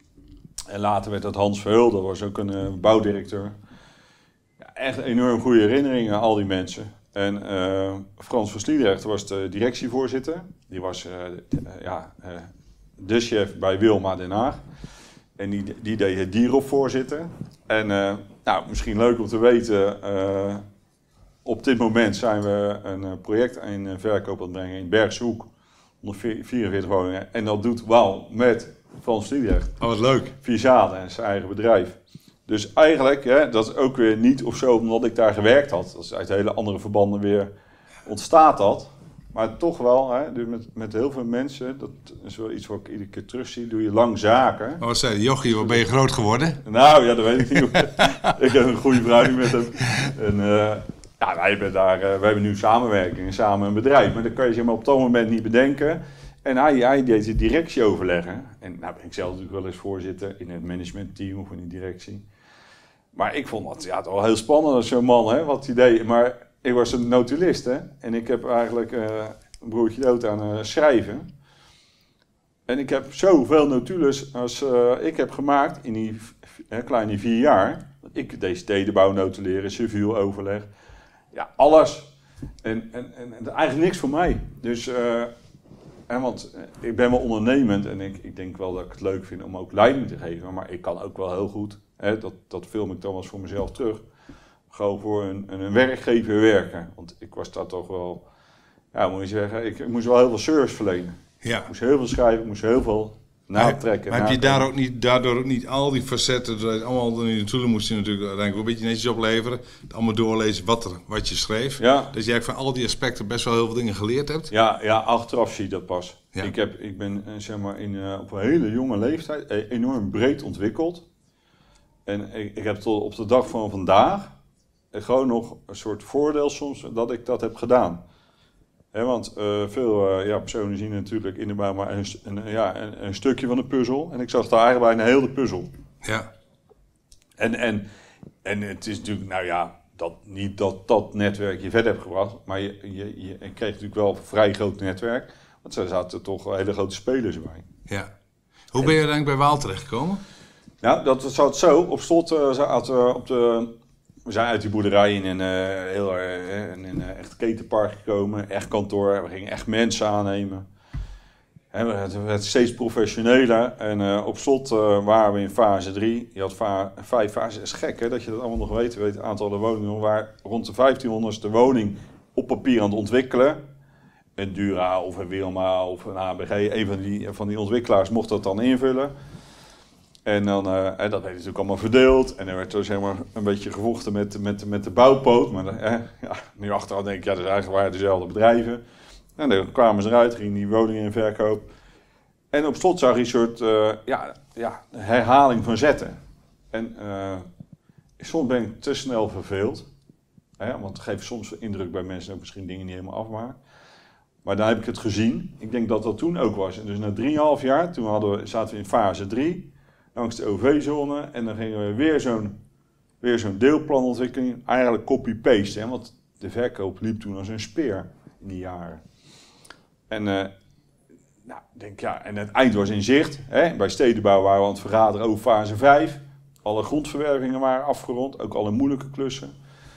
En later werd dat Hans Verheul, dat was ook een uh, bouwdirecteur. Ja, echt enorm goede herinneringen aan al die mensen. En uh, Frans van Sliedrecht was de directievoorzitter. Die was uh, de, uh, ja, uh, de chef bij Wilma Den Haag. En die, die deed het Dierop-voorzitter. En uh, nou, misschien leuk om te weten, uh, op dit moment zijn we een uh, project in uh, verkoop aan het brengen in Bergshoek. honderdvierenveertig woningen. En dat doet Waal met Frans Sliedrecht. Oh, wat leuk. Via Zaden en zijn eigen bedrijf. Dus eigenlijk, hè, dat is ook weer niet of zo omdat ik daar gewerkt had. Dat is uit hele andere verbanden weer ontstaat dat. Maar toch wel, hè, dus met, met heel veel mensen, dat is wel iets wat ik iedere keer terugzie, doe je lang zaken. Maar wat zei je, Jochie, wat ben je groot geworden? Nou ja, dat weet ik niet. Ik heb een goede verhouding met hem. En, uh, ja, wij hebben daar, uh, we hebben nu samenwerking en samen een bedrijf. Maar dat kan je zeg maar, op dat moment niet bedenken. En hij, hij deed de directie overleggen. En nou ben ik zelf natuurlijk wel eens voorzitter in het managementteam of in de directie. Maar ik vond dat ja, toch wel heel spannend als zo'n man, hè, wat hij deed. Maar ik was een notulist, hè. En ik heb eigenlijk uh, een broertje dood aan uh, schrijven. En ik heb zoveel notules als uh, ik heb gemaakt in die uh, kleine vier jaar. Ik deed stedenbouw notuleren, civiel overleg. Ja, alles. En, en, en, en eigenlijk niks voor mij. Dus uh, hè, want ik ben wel ondernemend en ik, ik denk wel dat ik het leuk vind om ook leiding te geven. Maar ik kan ook wel heel goed, hè, dat, dat film ik dan wel eens voor mezelf terug, gewoon voor een, een werkgever werken. Want ik was daar toch wel, ja, moet je zeggen, ik, ik moest wel heel veel service verlenen. Ja. Ik moest heel veel schrijven, ik moest heel veel natrekken. Maar heb je daar ook niet, daardoor ook niet al die facetten, dat allemaal in de toelen moest je natuurlijk uiteindelijk ook een beetje netjes opleveren. Allemaal doorlezen wat, er, wat je schreef. Ja. Dat je eigenlijk van al die aspecten best wel heel veel dingen geleerd hebt. Ja, ja, achteraf zie je dat pas. Ja. Ik, heb, ik ben eh, zeg maar in, uh, op een hele jonge leeftijd eh, enorm breed ontwikkeld. En ik, ik heb tot op de dag van vandaag eh, gewoon nog een soort voordeel soms dat ik dat heb gedaan. He, want uh, veel uh, ja, personen zien natuurlijk in de bouw maar een, een, ja, een, een stukje van de puzzel. En ik zag daar eigenlijk bijna heel de puzzel. Ja. En, en, en het is natuurlijk, nou ja, dat, niet dat dat netwerk je verder hebt gebracht. Maar je, je, je kreeg natuurlijk wel een vrij groot netwerk. Want er zaten toch hele grote spelers bij. Ja. Hoe ben je uiteindelijk bij Waal terechtgekomen? Nou, dat zat zo. Op slot uh, zaten we op de... We zijn uit die boerderij in een, uh, heel, uh, in een uh, echt ketenpark gekomen, echt kantoor. We gingen echt mensen aannemen. En het werd steeds professioneler. En uh, op slot uh, waren we in fase drie. Je had va- vijf fases. Het is gek hè, dat je dat allemaal nog weet. Je weet het aantal de woningen. waar rond de vijftienhonderdste woning op papier aan het ontwikkelen. Een Dura of een Wilma of een A B G. Een van die, van die ontwikkelaars mocht dat dan invullen. En dan, uh, dat werd natuurlijk allemaal verdeeld. En er werd dus helemaal een beetje gevochten met, met, met de bouwpoot. Maar uh, ja, nu achteraf denk ik, ja, dat is eigenlijk waren dezelfde bedrijven. En dan kwamen ze eruit, gingen die woningen in verkoop. En op slot zag je een soort uh, ja, ja, herhaling van zetten. En uh, soms ben ik te snel verveeld. Hè, want het geeft soms indruk bij mensen dat misschien dingen niet helemaal afmaken. Maar dan heb ik het gezien. Ik denk dat dat toen ook was. En dus na drieënhalf jaar, toen hadden we, zaten we in fase drie... langs de O V-zone en dan gingen we weer zo'n, weer zo'n deelplanontwikkeling, eigenlijk copy-paste, hè, want de verkoop liep toen als een speer in die jaren. En, uh, nou, denk, ja, en het eind was in zicht. Hè. Bij stedenbouw waren we aan het vergaderen over fase vijf. Alle grondverwervingen waren afgerond, ook alle moeilijke klussen.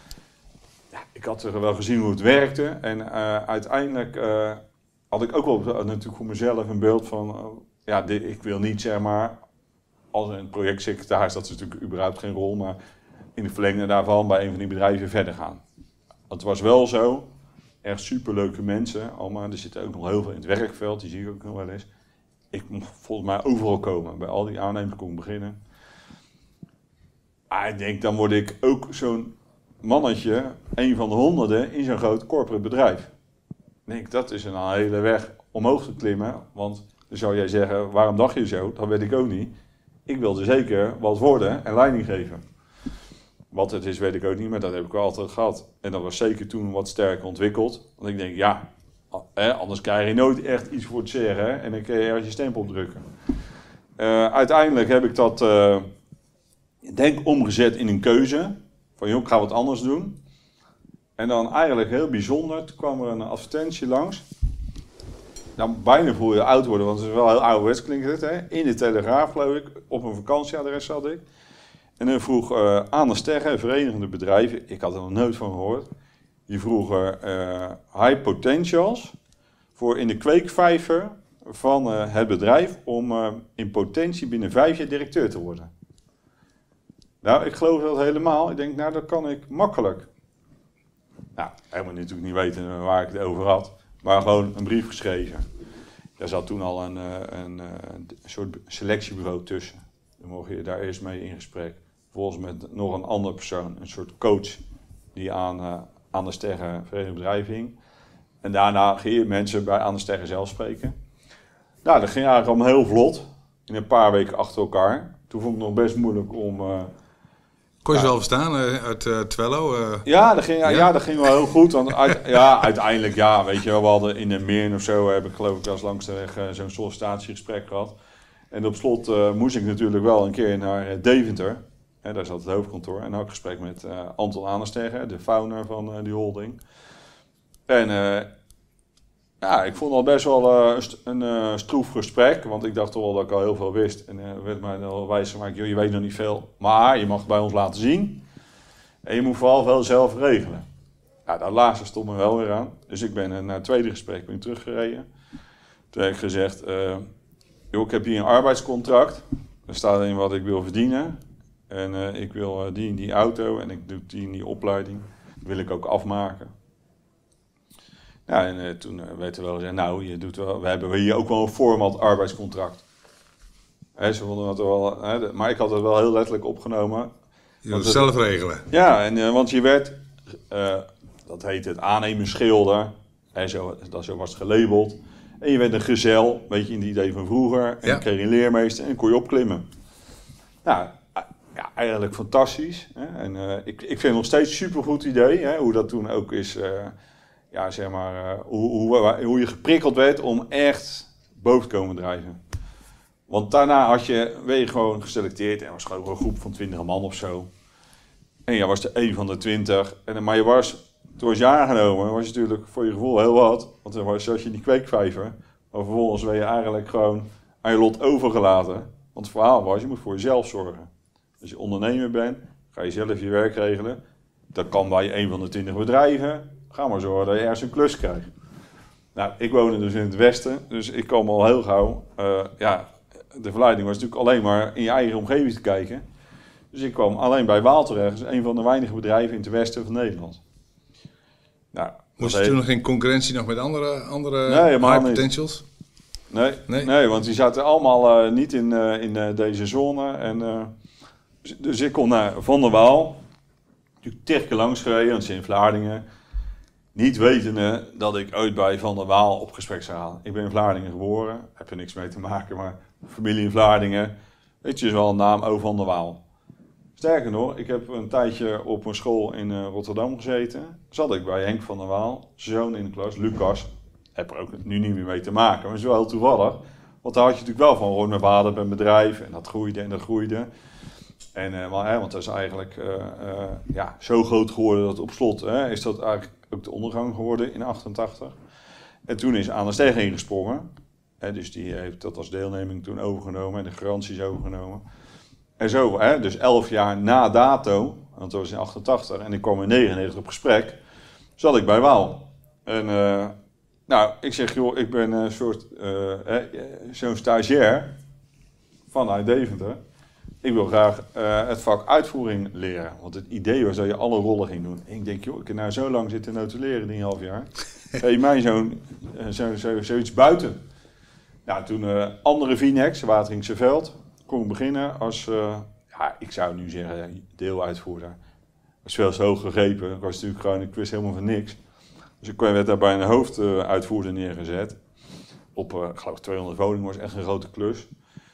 Ja, ik had er wel gezien hoe het werkte en uh, uiteindelijk uh, had ik ook wel uh, natuurlijk voor mezelf een beeld van, uh, ja, dit, ik wil niet zeg maar, als een projectsecretaris, dat is natuurlijk überhaupt geen rol, maar in de verlengde daarvan bij een van die bedrijven verder gaan. Het was wel zo, echt superleuke mensen, allemaal, er zitten ook nog heel veel in het werkveld, die zie ik ook nog wel eens. Ik mocht volgens mij overal komen, bij al die aannemers kon ik beginnen. Maar ik denk, dan word ik ook zo'n mannetje, een van de honderden in zo'n groot corporate bedrijf. Ik denk, dat is een hele weg omhoog te klimmen, want dan zou jij zeggen, waarom dacht je zo? Dat weet ik ook niet. Ik wilde zeker wat worden en leiding geven. Wat het is, weet ik ook niet, maar dat heb ik wel altijd gehad. En dat was zeker toen wat sterker ontwikkeld. Want ik denk, ja, hè, anders krijg je nooit echt iets voor te zeggen. Hè, en dan kun je ergens je stempel op drukken. Uh, uiteindelijk heb ik dat, uh, denk omgezet in een keuze. Van, joh, ik ga wat anders doen. En dan eigenlijk heel bijzonder, toen kwam er een advertentie langs. Nou, bijna voel je oud worden, want het is wel heel ouderwets klinkt het, hè? In de Telegraaf, geloof ik, op een vakantieadres zat ik. En dan vroeg uh, Anne Sterren, Verenigende Bedrijven, ik had er nog nooit van gehoord. Die vroegen uh, high potentials voor in de kweekvijver van uh, het bedrijf om uh, in potentie binnen vijf jaar directeur te worden. Nou, ik geloof dat helemaal. Ik denk, nou, dat kan ik makkelijk. Nou, helemaal natuurlijk niet weten waar ik het over had. Maar gewoon een brief geschreven. Daar zat toen al een, een, een soort selectiebureau tussen. Dan mocht je daar eerst mee in gesprek. Vervolgens met nog een andere persoon, een soort coach, die aan, uh, aan de Sterren Verenigde Bedrijven hing. En daarna ging je mensen bij aan de Sterren zelf spreken. Nou, dat ging eigenlijk allemaal heel vlot. In een paar weken achter elkaar. Toen vond ik het nog best moeilijk om... Uh, Kon je ja, ze wel verstaan uh, uit uh, Twello? Uh, ja, dat ging, ja? ja? ja, dat ging wel heel goed. Want uit, ja, uiteindelijk, ja, weet je wel, we hadden in de Meern of zo, heb ik geloof ik als langs de weg uh, zo'n sollicitatiegesprek gehad. En op slot uh, moest ik natuurlijk wel een keer naar uh, Deventer. Hè, daar zat het hoofdkantoor. En had ik gesprek met uh, Anton Anesterre, de founder van uh, die holding. En uh, ja, ik vond het al best wel uh, een uh, stroef gesprek. Want ik dacht toch wel dat ik al heel veel wist. En er uh, werd mij wel wijs gemaakt, joh, je weet nog niet veel. Maar je mag het bij ons laten zien. En je moet vooral wel zelf regelen. Ja, dat laatste stond me wel weer aan. Dus ik ben uh, naar het tweede gesprek ben ik teruggereden. Toen heb ik gezegd, uh, joh, ik heb hier een arbeidscontract. Daar staat in wat ik wil verdienen. En uh, ik wil uh, die en die auto en ik doe die en die opleiding. Dat wil ik ook afmaken. Ja, en uh, toen uh, werd er wel gezegd, nou, je doet wel, we hebben hier ook wel een format arbeidscontract. Hè, ze vonden dat wel, hè, de, maar ik had het wel heel letterlijk opgenomen. Je moet het zelf regelen. Ja, en, uh, want je werd, uh, dat heet het aannemersschilder. En zo, dat zo was het gelabeld. En je werd een gezel, weet je, in het idee van vroeger. En ja. Je kreeg een leermeester en kon je opklimmen. Nou, ja, eigenlijk fantastisch. Hè? En uh, ik, ik vind het nog steeds een supergoed idee, hè? Hoe dat toen ook is, uh, ja, zeg maar, uh, hoe, hoe, hoe je geprikkeld werd om echt boven te komen drijven. Want daarna had je, werd je gewoon geselecteerd en was gewoon een groep van twintig man of zo. En jij was de een van de twintig. En, maar je was, toen was je aangenomen, was je natuurlijk voor je gevoel heel wat. Want dan was, was je die kweekvijver. Maar vervolgens werd je eigenlijk gewoon aan je lot overgelaten. Want het verhaal was, je moet voor jezelf zorgen. Als je ondernemer bent, ga je zelf je werk regelen. Dat kan bij een van de twintig bedrijven. Ga maar zorgen dat je ergens een klus krijgt. Nou, ik woonde dus in het westen, dus ik kwam al heel gauw. Uh, ja, de verleiding was natuurlijk alleen maar in je eigen omgeving te kijken. Dus ik kwam alleen bij Waal terecht, dus een van de weinige bedrijven in het westen van Nederland. Nou, moest je toen nog geen concurrentie nog met andere, andere nee, high potentials? Nee, nee? nee, want die zaten allemaal uh, niet in, uh, in uh, deze zone. En, uh, dus, dus ik kon naar Van der Waal, natuurlijk tig keer langs gereden, want ze in Vlaardingen. Niet wetende dat ik ooit bij Van der Waal op gesprek zou gaan. Ik ben in Vlaardingen geboren, heb er niks mee te maken, maar familie in Vlaardingen, weet je, is wel een naam, O. Van der Waal. Sterker nog, ik heb een tijdje op een school in uh, Rotterdam gezeten. Zat ik bij Henk van der Waal, zijn zoon in de klas, Lucas. Heb er ook nu niet meer mee te maken, maar het is wel heel toevallig. Want daar had je natuurlijk wel van, hoor, mijn vader heb een bedrijf en dat groeide en dat groeide. En, uh, maar, hè, want dat is eigenlijk uh, uh, ja, zo groot geworden dat op slot hè, is dat eigenlijk ook de ondergang geworden in achtentachtig. En toen is Aan der Steeg ingesprongen. Hè, dus die heeft dat als deelneming toen overgenomen en de garanties overgenomen. En zo, hè, dus elf jaar na dato, want dat was in achtentachtig en ik kwam in negenennegentig op gesprek, zat ik bij Waal. En uh, nou, ik zeg, joh, ik ben een soort, uh, eh, zo'n stagiair vanuit Deventer. Ik wil graag uh, het vak uitvoering leren. Want het idee was dat je alle rollen ging doen. En ik denk, joh, ik heb nou zo lang zitten notuleren, die half jaar. Geef mij zo'n, uh, zo, zo, zoiets buiten. Nou, toen uh, andere V NEX, Wateringse Veld, kon ik beginnen als, uh, ja, ik zou nu zeggen, deeluitvoerder. Dat was veel te hoog gegrepen. Ik was natuurlijk gewoon, ik wist helemaal van niks. Dus ik werd daar bij een hoofduitvoerder neergezet. Op, uh, ik geloof tweehonderd woningen, was echt een grote klus.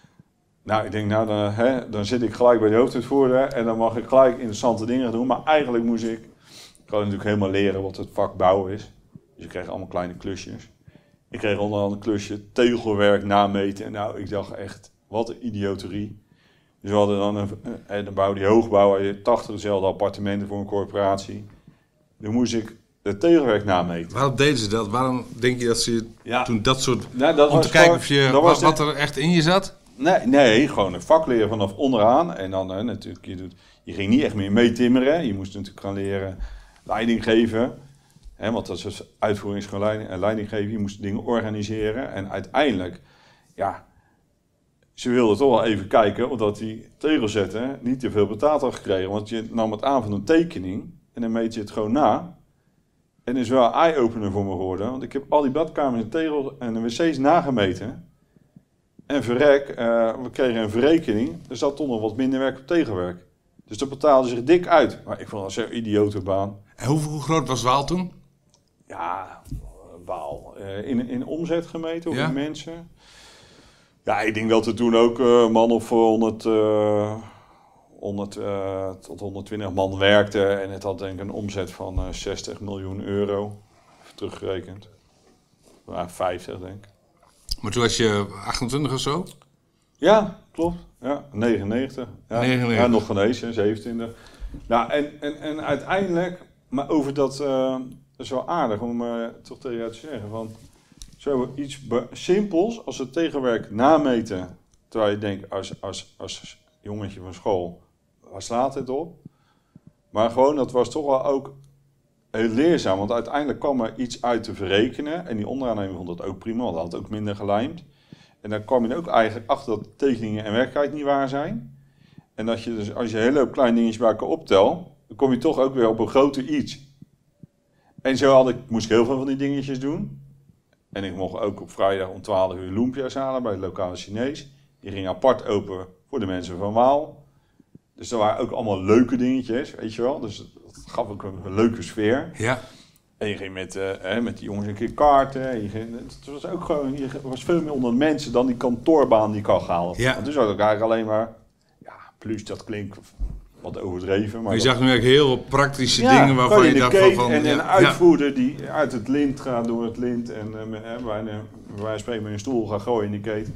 Nou, ik denk, nou, dan, hè, dan zit ik gelijk bij de hoofduitvoerder en dan mag ik gelijk interessante dingen doen. Maar eigenlijk moest ik, ik had natuurlijk helemaal leren wat het vak bouwen is. Dus ik kreeg allemaal kleine klusjes. Ik kreeg onder andere een klusje tegelwerk nameten. En nou, ik dacht echt, wat een idioterie. Dus we hadden dan een, een, dan bouwde die hoogbouw, had je tachtig dezelfde appartementen voor een corporatie. Dan moest ik het tegelwerk nameten. Waarom deden ze dat? Waarom denk je dat ze ja. toen dat soort... Nou, dat om te kijken gewoon, of je, wat, wat er echt in je zat? Nee, nee, gewoon een vak leren vanaf onderaan. En dan uh, natuurlijk, je, doet, je ging niet echt meer meetimmeren. Je moest natuurlijk gaan leren leiding geven. Hè, want dat is uitvoering is gewoon leiding, leiding geven. Je moest dingen organiseren. En uiteindelijk, ja, ze wilden toch wel even kijken omdat die tegelzetten niet te veel betaald had gekregen. Want je nam het aan van een tekening en dan meet je het gewoon na. En dat is wel een eye-opener voor me geworden. Want ik heb al die badkamers en tegels en de wc's nagemeten. En verrek, uh, we kregen een verrekening. Er zat toch nog wat minder werk op tegelwerk. Dus dat betaalde zich dik uit. Maar ik vond dat zo'n idiote baan. En hoe, hoe groot was Waal toen? Ja, Waal. Uh, in, in omzet gemeten of ja? in mensen. Ja, ik denk dat er toen ook uh, man of honderd, uh, honderd uh, tot honderdtwintig man werkte. En het had denk ik een omzet van uh, zestig miljoen euro. Even teruggerekend. Ja, vijftig denk ik. Maar toen was je achtentwintig of zo? Ja, klopt. Ja, negenennegentig. Ja, negenennegentig. Ja, nog genezen, zevenentwintig. Nou, en, en, en uiteindelijk, maar over dat, uh, dat is wel aardig om uh, toch tegen jou te zeggen. Van, zoiets simpels als het tegenwerk nameten. Terwijl je denkt, als, als, als jongetje van school, waar slaat dit op? Maar gewoon, dat was toch wel ook heel leerzaam, want uiteindelijk kwam er iets uit te verrekenen. En die onderaannemer vond dat ook prima, want hij had ook minder gelijmd. En dan kwam je ook eigenlijk achter dat tekeningen en werkelijkheid niet waar zijn. En dat je dus, als je een hele hoop kleine dingetjes bij elkaar optelt, dan kom je toch ook weer op een groter iets. En zo had ik, moest ik heel veel van die dingetjes doen. En ik mocht ook op vrijdag om twaalf uur lumpia's halen bij de lokale Chinees. Die ging apart open voor de mensen van Waal. Dus dat waren ook allemaal leuke dingetjes, weet je wel. Dus dat gaf ook een, een leuke sfeer. Ja. En je ging met, uh, hè, met die jongens een keer kaarten. En je ging, het was ook gewoon, je was veel meer onder de mensen dan die kantoorbaan die ik al gehaald. Ja. Want toen zat ik eigenlijk alleen maar, ja, plus dat klinkt wat overdreven. Maar je dat, zag nu eigenlijk heel veel praktische ja, dingen waarvan je dacht van... van en ja, een uitvoerder ja. die uit het lint gaat door het lint. En uh, bij wij spreken met een stoel gaan gooien in de keet.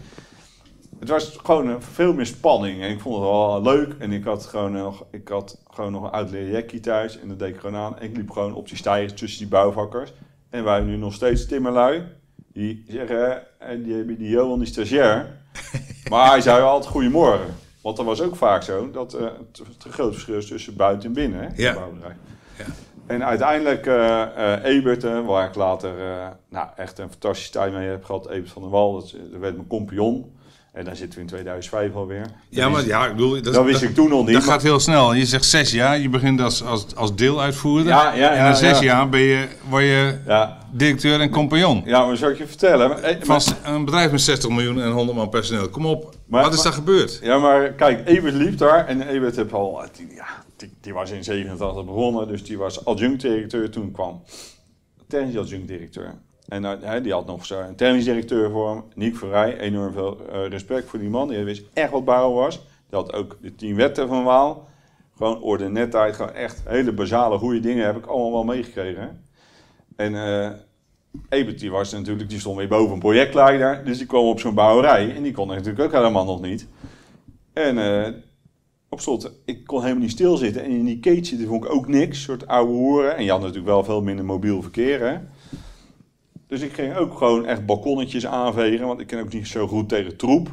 Het was gewoon uh, veel meer spanning en ik vond het wel leuk. En ik had gewoon nog, ik had gewoon nog een uitleerjackie thuis en dat deed ik gewoon aan. En ik liep gewoon op die stijgers tussen die bouwvakkers. En wij hebben nu nog steeds timmerlui. Die zeggen, en die hebben die Johan, die stagiair. Maar hij zei altijd goedemorgen. Want dat was ook vaak zo, dat uh, het, het een groot verschil is tussen buiten en binnen. Hè, ja. de bouwbedrijf. Ja. En uiteindelijk uh, uh, Ebert, uh, waar ik later uh, nou, echt een fantastische tijd mee heb gehad. Ebert van der Wal, dat, dat werd mijn compagnon. En dan zitten we in tweeduizend vijf alweer. Ja, maar ja, ik bedoel... Dat, dat wist dat, ik toen nog niet. Dat maar... gaat heel snel. Je zegt zes jaar, je begint als, als, als deeluitvoerder. Ja, ja, ja, en na zes ja. jaar ben je, word je ja. directeur en compagnon. Ja, maar zal ik je vertellen? Maar, Van een bedrijf met zestig miljoen en honderd man personeel. Kom op, maar, wat is maar, daar gebeurd? Ja, maar kijk, Ebert liep daar. En Ebert heb al... Die, ja, die, die was in zevenentachtig begonnen. Dus die was adjunct-directeur toen kwam. Technisch adjunct-directeur. En uh, die had nog zo'n technisch directeur voor hem, Niek Verrij. Enorm veel uh, respect voor die man. Die wist echt wat bouwen was. Die had ook de tien wetten van Waal. Gewoon orde en netheid. Gewoon echt hele basale goede dingen heb ik allemaal wel meegekregen. En uh, Ebert die was natuurlijk, die stond weer boven een projectleider. Dus die kwam op zo'n bouwerij. En die kon natuurlijk ook helemaal nog niet. En uh, op slot, ik kon helemaal niet stilzitten. En in die keet zitten vond ik ook niks. Een soort oude hoeren. En je had natuurlijk wel veel minder mobiel verkeer, hè. Dus ik ging ook gewoon echt balkonnetjes aanvegen, want ik ken ook niet zo goed tegen troep.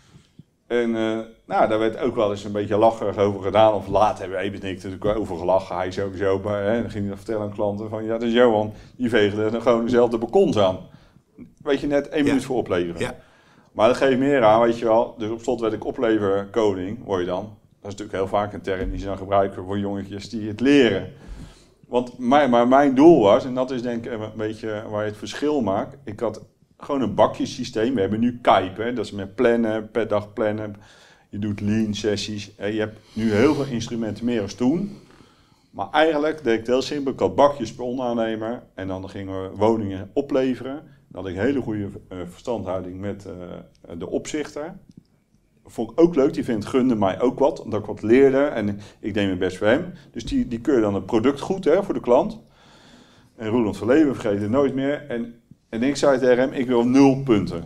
En uh, nou, daar werd ook wel eens een beetje lacherig over gedaan. Of laat hebben Ebert en ik natuurlijk over gelachen. Hij sowieso, maar hè, dan ging hij dat vertellen aan klanten van... Ja, dat is Johan, die veegde dan gewoon dezelfde balkons aan. Weet je, net één ja. minuut voor opleveren. Ja. Maar dat geeft meer aan, weet je wel. Dus op slot werd ik opleverkoning, hoor je dan. Dat is natuurlijk heel vaak een term die ze dan gebruiken voor jongetjes die het leren. Want mijn, maar mijn doel was, en dat is denk ik een beetje waar je het verschil maakt. Ik had gewoon een bakjesysteem. We hebben nu Kuip, hè, dat is met plannen, per dag plannen. Je doet lean sessies. Je hebt nu heel veel instrumenten meer als toen. Maar eigenlijk deed ik het heel simpel. Ik had bakjes per onderaannemer. En dan gingen we woningen opleveren. Dan had ik een hele goede uh, verstandhouding met uh, de opzichter. Vond ik ook leuk, die vindt gunde mij ook wat, omdat ik wat leerde en ik deed mijn best voor hem. Dus die, die keurde dan het product goed, hè, voor de klant. En Roeland van Leeuwen vergeet het nooit meer. En, en ik zei tegen hem, ik wil nul punten.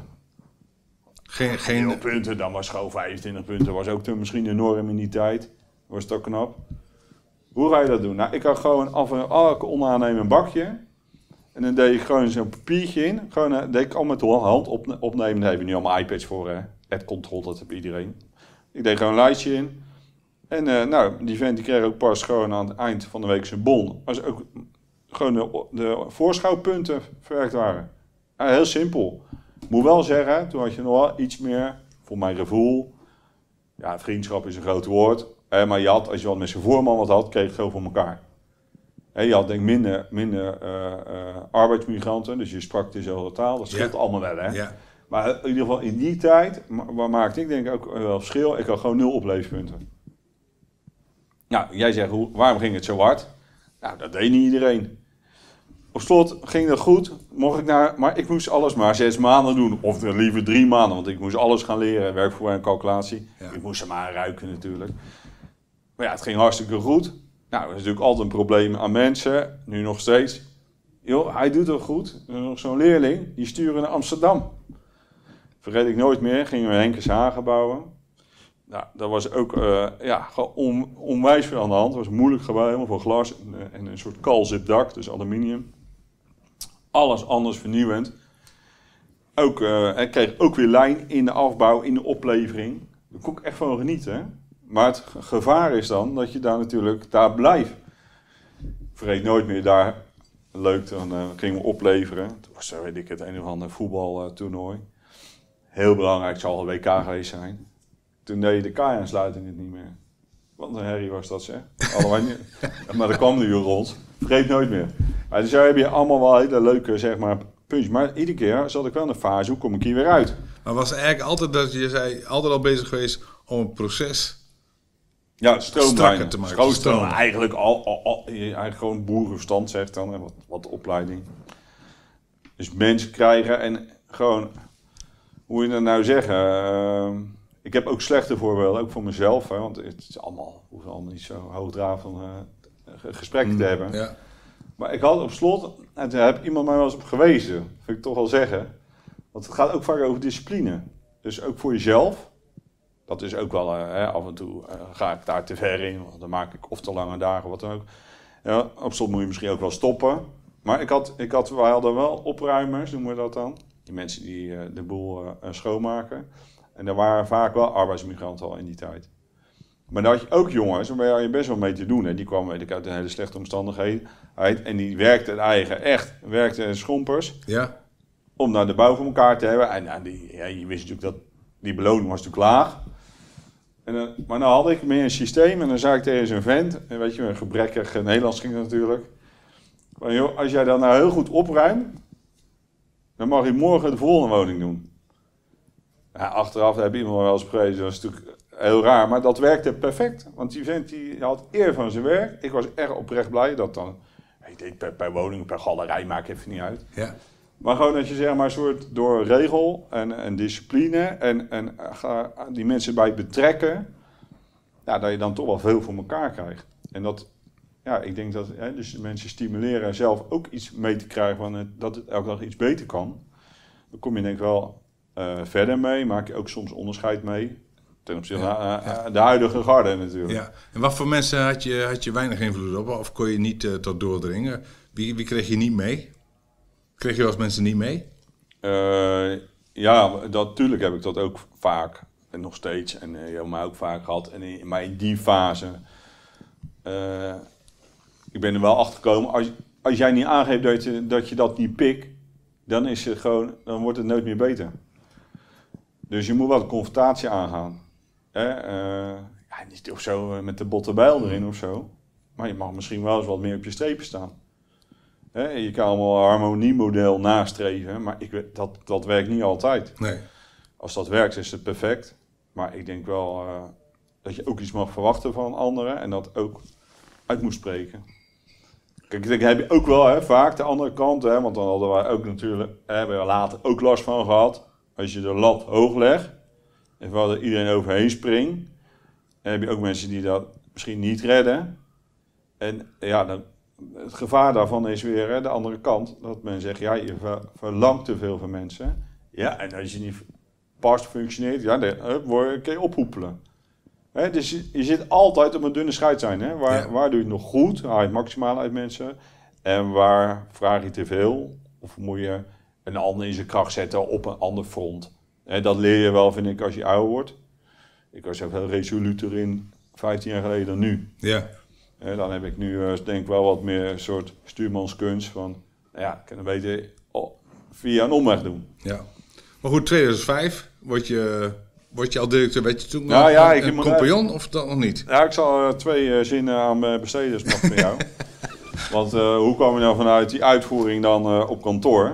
Geen, geen... Nul punten, dan was gewoon vijfentwintig punten, was ook toen misschien een norm in die tijd. Was dat knap. Hoe ga je dat doen? Nou, ik had gewoon af en elke onderaannemer een bakje. En dan deed ik gewoon zo'n papiertje in. Gewoon, uh, deed ik al met de hand op, opnemen. Daar hebben we nu allemaal iPads voor, hè. App Control, dat heb iedereen. Ik deed gewoon een lijstje in. En uh, nou, die vent die kreeg ook pas gewoon aan het eind van de week zijn bon. Als ook gewoon de, de voorschouwpunten verwerkt waren. Ja, heel simpel. Moet wel zeggen, toen had je nog wel iets meer, voor mijn gevoel. Ja, vriendschap is een groot woord. Eh, maar je had, als je wat met zijn voorman wat had, kreeg je veel voor elkaar. Eh, je had denk ik minder, minder uh, uh, arbeidsmigranten, dus je sprak dezelfde taal. Dat scheelt ja. allemaal wel, hè. Ja. Maar in ieder geval in die tijd, waar maakte ik denk ik ook wel verschil. Ik had gewoon nul opleefpunten. Nou, jij zegt, hoe, waarom ging het zo hard? Nou, dat deed niet iedereen. Op slot ging dat goed, mocht ik naar, maar ik moest alles maar zes maanden doen. Of liever drie maanden, want ik moest alles gaan leren. Werkvoer en calculatie. Ja. Ik moest ze maar ruiken natuurlijk. Maar ja, het ging hartstikke goed. Nou, dat is natuurlijk altijd een probleem aan mensen. Nu nog steeds. Joh, hij doet het goed. Er is nog zo'n leerling, die sturen naar Amsterdam. Vergeet ik nooit meer, gingen we Henkes Hagen bouwen. Nou, dat was ook uh, ja, on, onwijs veel aan de hand. Het was een moeilijk gebouw, helemaal van glas en, uh, en een soort kalzipdak, dus aluminium. Alles anders vernieuwend. Ook, uh, ik kreeg ook weer lijn in de afbouw, in de oplevering. Daar kon ik echt van genieten. Hè? Maar het gevaar is dan dat je daar natuurlijk daar blijft. Vergeet nooit meer, daar leuk, dan uh, gingen we opleveren. Toen was er, weet ik het, een of ander voetbaltoernooi. Heel belangrijk, het zal een W K geweest zijn. Toen deed je de kaai-aansluiting het niet meer. Wat een herrie was dat, zeg. Allemaal niet. Maar dat kwam nu rond. Vergeet nooit meer. Maar dus heb je allemaal wel hele leuke, zeg maar, puntjes. Maar iedere keer zat ik wel in de fase, hoe kom ik hier weer uit? Maar was het eigenlijk altijd dat je zei, altijd al bezig geweest om een proces... Ja, stroomlijnen te maken. Stroom, stroom. Eigenlijk, al, al, al, eigenlijk gewoon boerenverstand zegt dan, wat, wat opleiding. Dus mensen krijgen en gewoon, hoe je dat nou zeggen... Uh, ik heb ook slechte voorbeelden, ook voor mezelf. Hè, want het is allemaal, hoeft allemaal niet zo hoogdravend uh, gesprekken te hebben. Ja. Maar ik had op slot, en daar heb iemand mij wel eens op gewezen, vind ik toch wel zeggen. Want het gaat ook vaak over discipline. Dus ook voor jezelf. Dat is ook wel, uh, hè, af en toe uh, ga ik daar te ver in. Want dan maak ik of te lange dagen, wat dan ook. Ja, op slot moet je misschien ook wel stoppen. Maar ik had, ik had, wij hadden wel opruimers, noemen we dat dan. Die mensen die uh, de boel uh, schoonmaken. En er waren vaak wel arbeidsmigranten al in die tijd. Maar dan had je ook jongens, waar je best wel mee te doen. Hè. Die kwamen weet ik, uit een hele slechte omstandigheid. En die werkten het eigen, echt, werkten schompers. Ja. Om naar de bouw voor elkaar te hebben. En, en die, ja, je wist natuurlijk dat die beloning was natuurlijk laag. En, uh, maar dan had ik meer een systeem en dan zei ik tegen zo'n vent, en weet je, een gebrekkig Nederlands ging het natuurlijk. Maar joh, als jij dat nou heel goed opruimt, dan mag je morgen de volgende woning doen. Ja, achteraf heb iemand wel eens geprezen, dat is natuurlijk heel raar, maar dat werkte perfect. Want die vent die had eer van zijn werk. Ik was echt oprecht blij dat dan, ik deed per, per woning, per galerij, maakt even niet uit. Ja. Maar gewoon dat je zeg maar soort door regel en, en discipline en, en uh, die mensen bij betrekken, ja, dat je dan toch wel veel voor elkaar krijgt. En dat, ja, ik denk dat hè, dus mensen stimuleren zelf ook iets mee te krijgen van het, dat het elke dag iets beter kan. Dan kom je denk ik wel uh, verder mee, maak je ook soms onderscheid mee. Ten opzichte van ja, uh, ja. de huidige garde natuurlijk. Ja. En wat voor mensen had je, had je weinig invloed op? Of kon je niet uh, tot doordringen? Wie, wie kreeg je niet mee? Kreeg je wel eens mensen niet mee? Uh, ja, dat, natuurlijk heb ik dat ook vaak. En nog steeds. En uh, je hebt mij ook vaak gehad. En in, maar in die fase... Uh, ik ben er wel achter gekomen. Als, als jij niet aangeeft dat je, dat je dat niet pikt... Dan, is het gewoon, dan wordt het nooit meer beter. Dus je moet wel de confrontatie aangaan. Eh, uh, ja, niet of zo met de botte bijl erin of zo. Maar je mag misschien wel eens wat meer op je strepen staan. He, je kan allemaal een harmoniemodel nastreven, maar ik, dat, dat werkt niet altijd. Nee. Als dat werkt is het perfect, maar ik denk wel uh, dat je ook iets mag verwachten van anderen en dat ook uit moet spreken. Kijk, ik denk, heb je ook wel hè, vaak de andere kant, hè, want dan hadden wij ook natuurlijk, hè, hebben we later ook last van gehad. Als je de lat hoog legt en waar iedereen overheen springt, dan heb je ook mensen die dat misschien niet redden. En ja, dan, het gevaar daarvan is weer hè, de andere kant. Dat men zegt, ja, je ver, verlangt te veel van mensen. Ja, en als je niet past, functioneert, ja, dan uh, kun je ophoepelen. Hè, dus je, je zit altijd op een dunne scheid zijn. Hè? Waar, ja. waar doe je het nog goed? Haal je het maximaal uit mensen. En waar vraag je te veel? Of moet je een ander in zijn kracht zetten op een ander front? Hè, dat leer je wel, vind ik, als je ouder wordt. Ik was ook heel resoluter in vijftien jaar geleden dan nu. Ja. He, dan heb ik nu uh, denk ik wel wat meer een soort stuurmanskunst van, nou ja, ik kan het beter via een omweg doen. Ja. Maar goed, tweeduizend vijf word je, word je al directeur, weet je toen nou, nog ja, een, een compagnon of dat nog niet? Ja, ik zal uh, twee uh, zinnen aan uh, besteden, is nog voor jou. Want uh, hoe kwam je nou vanuit die uitvoering dan uh, op kantoor?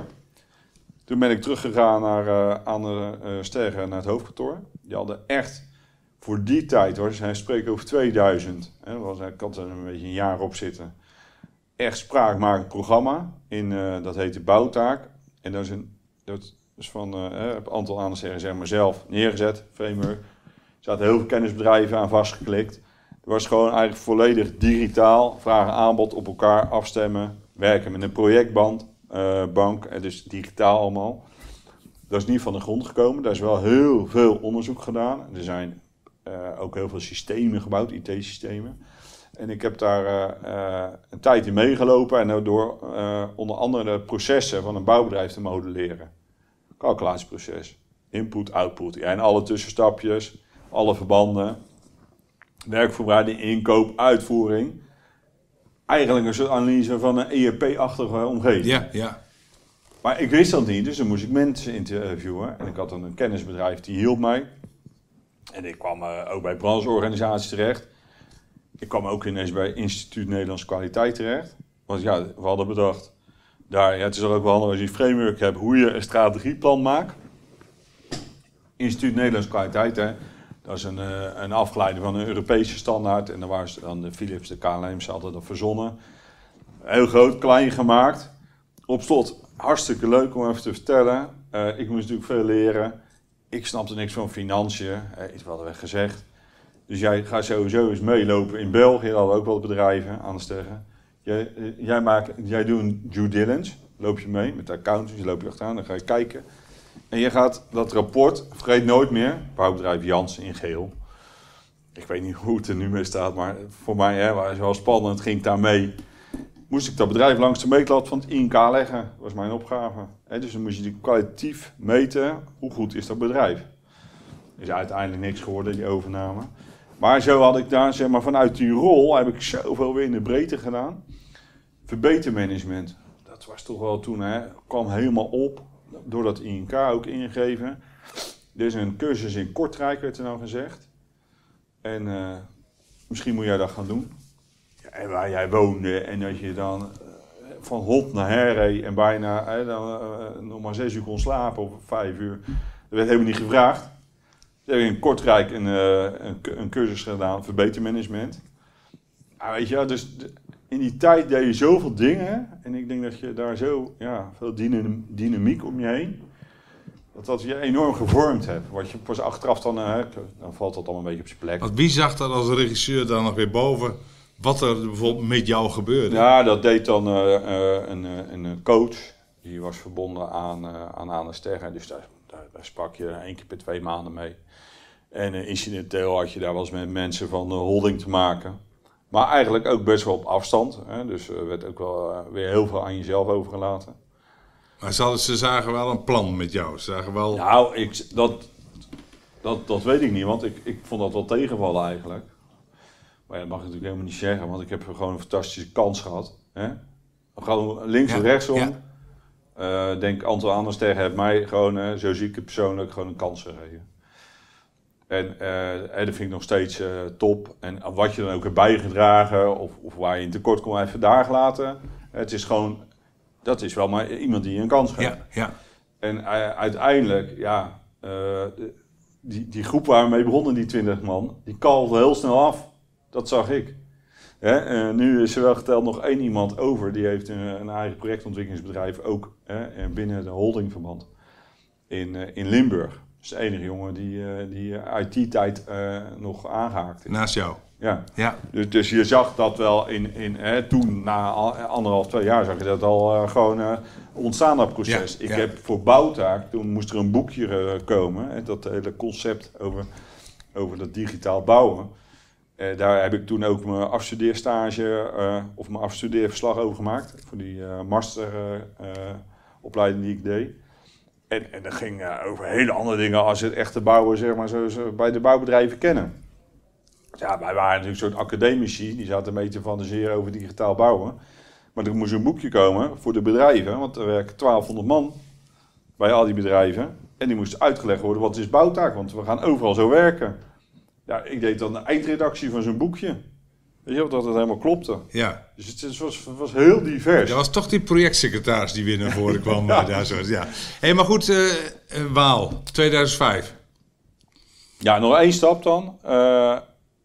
Toen ben ik teruggegaan naar, uh, aan de uh, Sterren naar het hoofdkantoor. Die hadden echt... Voor die tijd hoor, hij spreekt over tweeduizend. Hè, was, ik had er een beetje een jaar op zitten. Echt spraakmakend programma. In, uh, dat heette Bouwtaak. En dat is, een, dat is van uh, heb een aantal aandeelhouders zeg maar zelf neergezet, framework. Er zaten heel veel kennisbedrijven aan vastgeklikt. Het was gewoon eigenlijk volledig digitaal. Vraag en aanbod op elkaar afstemmen. Werken met een projectband, uh, bank. En dus digitaal allemaal. Dat is niet van de grond gekomen. Daar is wel heel veel onderzoek gedaan. Er zijn... Uh, ook heel veel systemen gebouwd, I T-systemen. En ik heb daar uh, uh, een tijd in meegelopen en door uh, onder andere de processen van een bouwbedrijf te modelleren. Calculatieproces, input, output. Ja, en alle tussenstapjes, alle verbanden, werkvoorbereiding, inkoop, uitvoering. eigenlijk een soort analyse van een E R P-achtige omgeving. Ja, ja. Maar ik wist dat niet, dus dan moest ik mensen interviewen. En ik had dan een kennisbedrijf die hielp mij. En ik kwam uh, ook bij brancheorganisaties terecht. Ik kwam ook ineens bij Instituut Nederlandse Kwaliteit terecht. Want ja, we hadden bedacht, daar, ja, het is ook wel handig als je een framework hebt, hoe je een strategieplan maakt. Instituut Nederlandse Kwaliteit, hè, dat is een, uh, een afgeleide van een Europese standaard. En daar waren ze dan de Philips, de K L M, ze hadden dat verzonnen. Heel groot, klein gemaakt. Op slot, hartstikke leuk om even te vertellen. Uh, ik moest natuurlijk veel leren. Ik snapte niks van financiën, uh, iets wat hadden we gezegd. Dus jij gaat sowieso eens meelopen in België, daar hadden we ook wel bedrijven aan het zeggen. Jij, jij, maakt, jij doet een due diligence, loop je mee met de accountants, loop je achteraan, dan ga je kijken. En je gaat dat rapport, vergeet nooit meer, bouwbedrijf Jansen in geel. Ik weet niet hoe het er nu mee staat, maar voor mij hè, was het wel spannend, ging ik daar mee. Moest ik dat bedrijf langs de meetlat van het I N K leggen, dat was mijn opgave. He, dus dan moest je die kwalitatief meten, hoe goed is dat bedrijf. Er is uiteindelijk niks geworden, die overname. Maar zo had ik daar, zeg maar, vanuit die rol heb ik zoveel weer in de breedte gedaan. Verbetermanagement, dat was toch wel toen, hè, kwam helemaal op, door dat I N K ook ingegeven. Er is een cursus in Kortrijk, werd er nou gezegd. En uh, misschien moet jij dat gaan doen. Ja, en waar jij woonde en dat je dan uh, van hot naar her reed en bijna hè, dan, uh, nog maar zes uur kon slapen of vijf uur. Dat werd helemaal niet gevraagd. Ze hebben in Kortrijk een, uh, een, een cursus gedaan, verbetermanagement. Ja, weet je, dus de, in die tijd deed je zoveel dingen. En ik denk dat je daar zo ja, veel dynam, dynamiek om je heen. Dat dat je enorm gevormd hebt. Wat je pas achteraf dan, uh, dan valt dat allemaal een beetje op zijn plek. Want wie zag dat als regisseur dan nog weer boven? Wat er bijvoorbeeld met jou gebeurde? Ja, dat deed dan uh, uh, een, een, een coach. Die was verbonden aan, uh, aan Aan de Sterren. Dus daar, daar, daar sprak je één keer per twee maanden mee. En uh, incidenteel had je daar wel eens met mensen van de holding te maken. Maar eigenlijk ook best wel op afstand. Hè? Dus er uh, werd ook wel uh, weer heel veel aan jezelf overgelaten. Maar ze, hadden, ze zagen wel een plan met jou. Ze zagen wel... Nou, ik, dat, dat, dat weet ik niet. Want ik, ik vond dat wel tegenvallen eigenlijk. Maar ja, dat mag ik natuurlijk helemaal niet zeggen. Want ik heb gewoon een fantastische kans gehad. Hè? Gewoon links en ja, rechtsom. Ja. Uh, denk Anton Andersterg heeft mij gewoon, uh, zo zie ik het persoonlijk, gewoon een kans gegeven. En uh, dat vind ik nog steeds uh, top. En wat je dan ook hebt bijgedragen of, of waar je in tekort komt, even daar laten. Het is gewoon, dat is wel maar iemand die je een kans geeft. Ja, ja. En uh, uiteindelijk, ja, uh, die, die groep waar we mee begonnen, die twintig man, die kalfde heel snel af. Dat zag ik. Hè, uh, nu is er wel geteld nog één iemand over, die heeft een, een eigen projectontwikkelingsbedrijf, ook hè, binnen de holdingverband in, uh, in Limburg. Dat is de enige jongen die, uh, die I T-tijd uh, nog aangehaakt is. Naast jou? Ja. Ja. Dus, dus je zag dat wel in, in hè, toen, na anderhalf, twee jaar, zag je dat al uh, gewoon uh, ontstaan, dat proces. Ja, ik ja. heb voor Bouwtaak, toen moest er een boekje uh, komen, hè, dat hele concept over, over dat digitaal bouwen. Uh, daar heb ik toen ook mijn afstudeerstage uh, of mijn afstudeerverslag over gemaakt. Voor die uh, masteropleiding uh, uh, die ik deed. En, en dat ging uh, over hele andere dingen als het echte bouwen, zeg maar, zoals we bij de bouwbedrijven kennen. Ja, wij waren natuurlijk een soort academici, die zaten een beetje te fantaseren over digitaal bouwen. Maar er moest een boekje komen voor de bedrijven, want er werken twaalfhonderd man bij al die bedrijven. En die moest uitgelegd worden, wat is bouwtaak, want we gaan overal zo werken. Ja, ik deed dan de eindredactie van zo'n boekje. Weet je, dat het helemaal klopte. Ja. Dus het, het, was, het was heel divers. Dat was toch die projectsecretaris die weer naar voren kwam. ja. Daar zo, ja. Hey, maar goed, uh, Waal, tweeduizend vijf. Ja, nog één stap dan. Uh,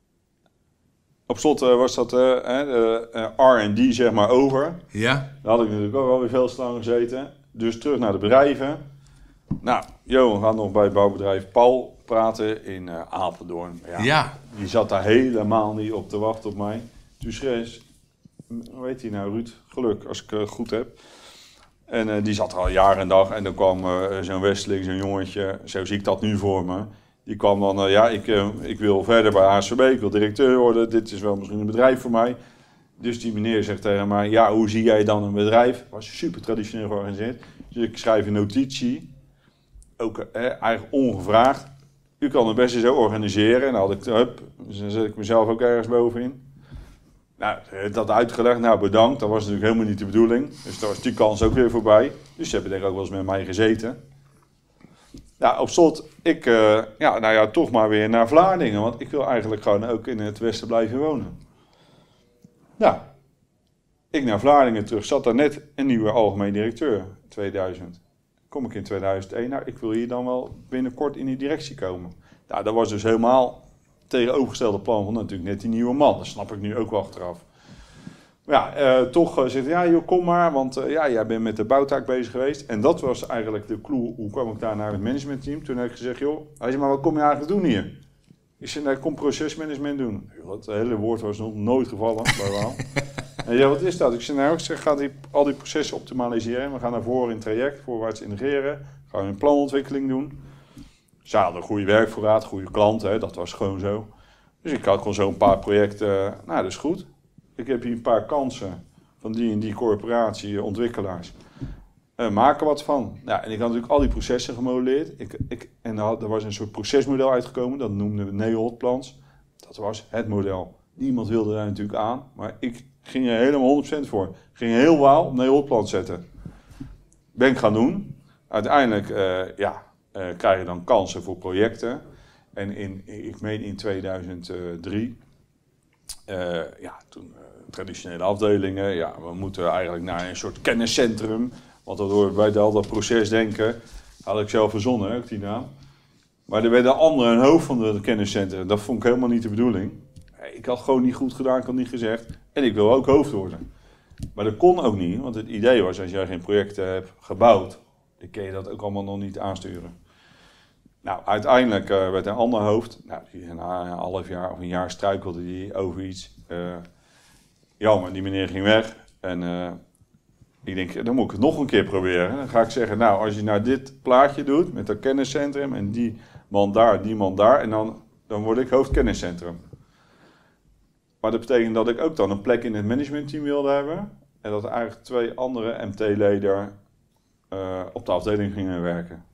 op slot uh, was dat uh, de uh, R en D zeg maar over. Ja. Daar had ik natuurlijk ook alweer veel te lang gezeten. Dus terug naar de bedrijven. Nou, Johan gaat nog bij het bouwbedrijf Paul praten in uh, Apeldoorn. Ja, ja. Die zat daar helemaal niet op te wachten op mij. Dus Res, hoe heet hij nou, Ruud? Geluk, als ik het uh, goed heb. En uh, die zat er al jaren en dag. En dan kwam uh, zo'n Westeling, zo'n jongetje, zo zie ik dat nu voor me. Die kwam dan, uh, ja, ik, uh, ik wil verder bij H C B, ik wil directeur worden. Dit is wel misschien een bedrijf voor mij. Dus die meneer zegt tegen mij, ja, hoe zie jij dan een bedrijf? Was super traditioneel georganiseerd. Dus ik schrijf een notitie. Ook eh, eigenlijk ongevraagd. U kan het best zo organiseren. En dan had ik, hup, dus dan zet ik mezelf ook ergens bovenin. Nou, dat uitgelegd, nou bedankt, dat was natuurlijk helemaal niet de bedoeling. Dus daar was die kans ook weer voorbij. Dus ze hebben denk ik ook wel eens met mij gezeten. Ja, op slot, ik, uh, ja, nou ja, toch maar weer naar Vlaardingen. Want ik wil eigenlijk gewoon ook in het westen blijven wonen. Ja, ik naar Vlaardingen terug, zat daar net een nieuwe algemeen directeur, tweeduizend. Kom ik in tweeduizend één, nou, ik wil hier dan wel binnenkort in die directie komen. Nou, dat was dus helemaal tegenovergestelde plan van natuurlijk net die nieuwe man. Dat snap ik nu ook wel achteraf. Maar ja, uh, toch uh, zegt ja, joh, kom maar, want uh, ja, jij bent met de bouwtaak bezig geweest. En dat was eigenlijk de clue, hoe kwam ik daar naar het managementteam. Toen heb ik gezegd, joh, hij zei, maar wat kom je eigenlijk doen hier? Ik zei, nou, ik kom procesmanagement doen. Het hele woord was nog nooit gevallen. En ja, wat is dat? Ik zei, nou, ik zeg, ga die, al die processen optimaliseren. We gaan naar voren in traject, voorwaarts integreren. Gaan we een planontwikkeling doen. Ze hadden een goede werkvoorraad, goede klanten, hè, dat was gewoon zo. Dus ik had gewoon zo'n paar projecten, uh, nou, dat is goed. Ik heb hier een paar kansen van die en die corporatie, ontwikkelaars. Uh, maak er wat van. Ja, en ik had natuurlijk al die processen gemodelleerd. Ik, ik, en er, had, er was een soort procesmodel uitgekomen, dat noemden we NeoHot-plans. Dat was het model. Niemand wilde daar natuurlijk aan, maar ik ging er helemaal honderd procent voor. Ik ging heel wauw op NeoHot-plans zetten. Ben ik gaan doen. Uiteindelijk, uh, ja, uh, krijg je dan kansen voor projecten. En in, ik meen in tweeduizend drie, uh, ja, toen uh, traditionele afdelingen, ja, we moeten eigenlijk naar een soort kenniscentrum, want dat hoort bij dat procesdenken, had ik zelf verzonnen, ook die naam. Maar er werden anderen een hoofd van het kenniscentrum, dat vond ik helemaal niet de bedoeling. Ik had gewoon niet goed gedaan, ik had niet gezegd, en ik wil ook hoofd worden. Maar dat kon ook niet, want het idee was, als jij geen projecten hebt gebouwd, dan kun je dat ook allemaal nog niet aansturen. Nou, uiteindelijk uh, werd een ander hoofd, nou, na een half jaar of een jaar struikelde hij over iets. Uh, jammer, die meneer ging weg. En uh, ik denk, dan moet ik het nog een keer proberen. Dan ga ik zeggen, nou, als je nou dit plaatje doet met dat kenniscentrum en die man daar, die man daar, en dan, dan word ik hoofdkenniscentrum. Maar dat betekent dat ik ook dan een plek in het managementteam wilde hebben. En dat er eigenlijk twee andere M T-leden uh, op de afdeling gingen werken.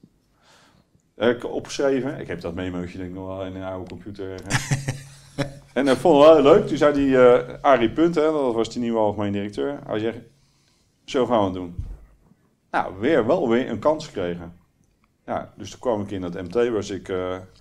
Heb ik opgeschreven. Ik heb dat memootje denk ik nog wel in een oude computer. En dat vond ik wel heel leuk. Toen zei die uh, Arie Punt, hè, dat was die nieuwe algemeen directeur. Hij zei, zo gaan we het doen. Nou, weer wel weer een kans gekregen. Ja, dus toen kwam ik in dat M T, was ik... Uh,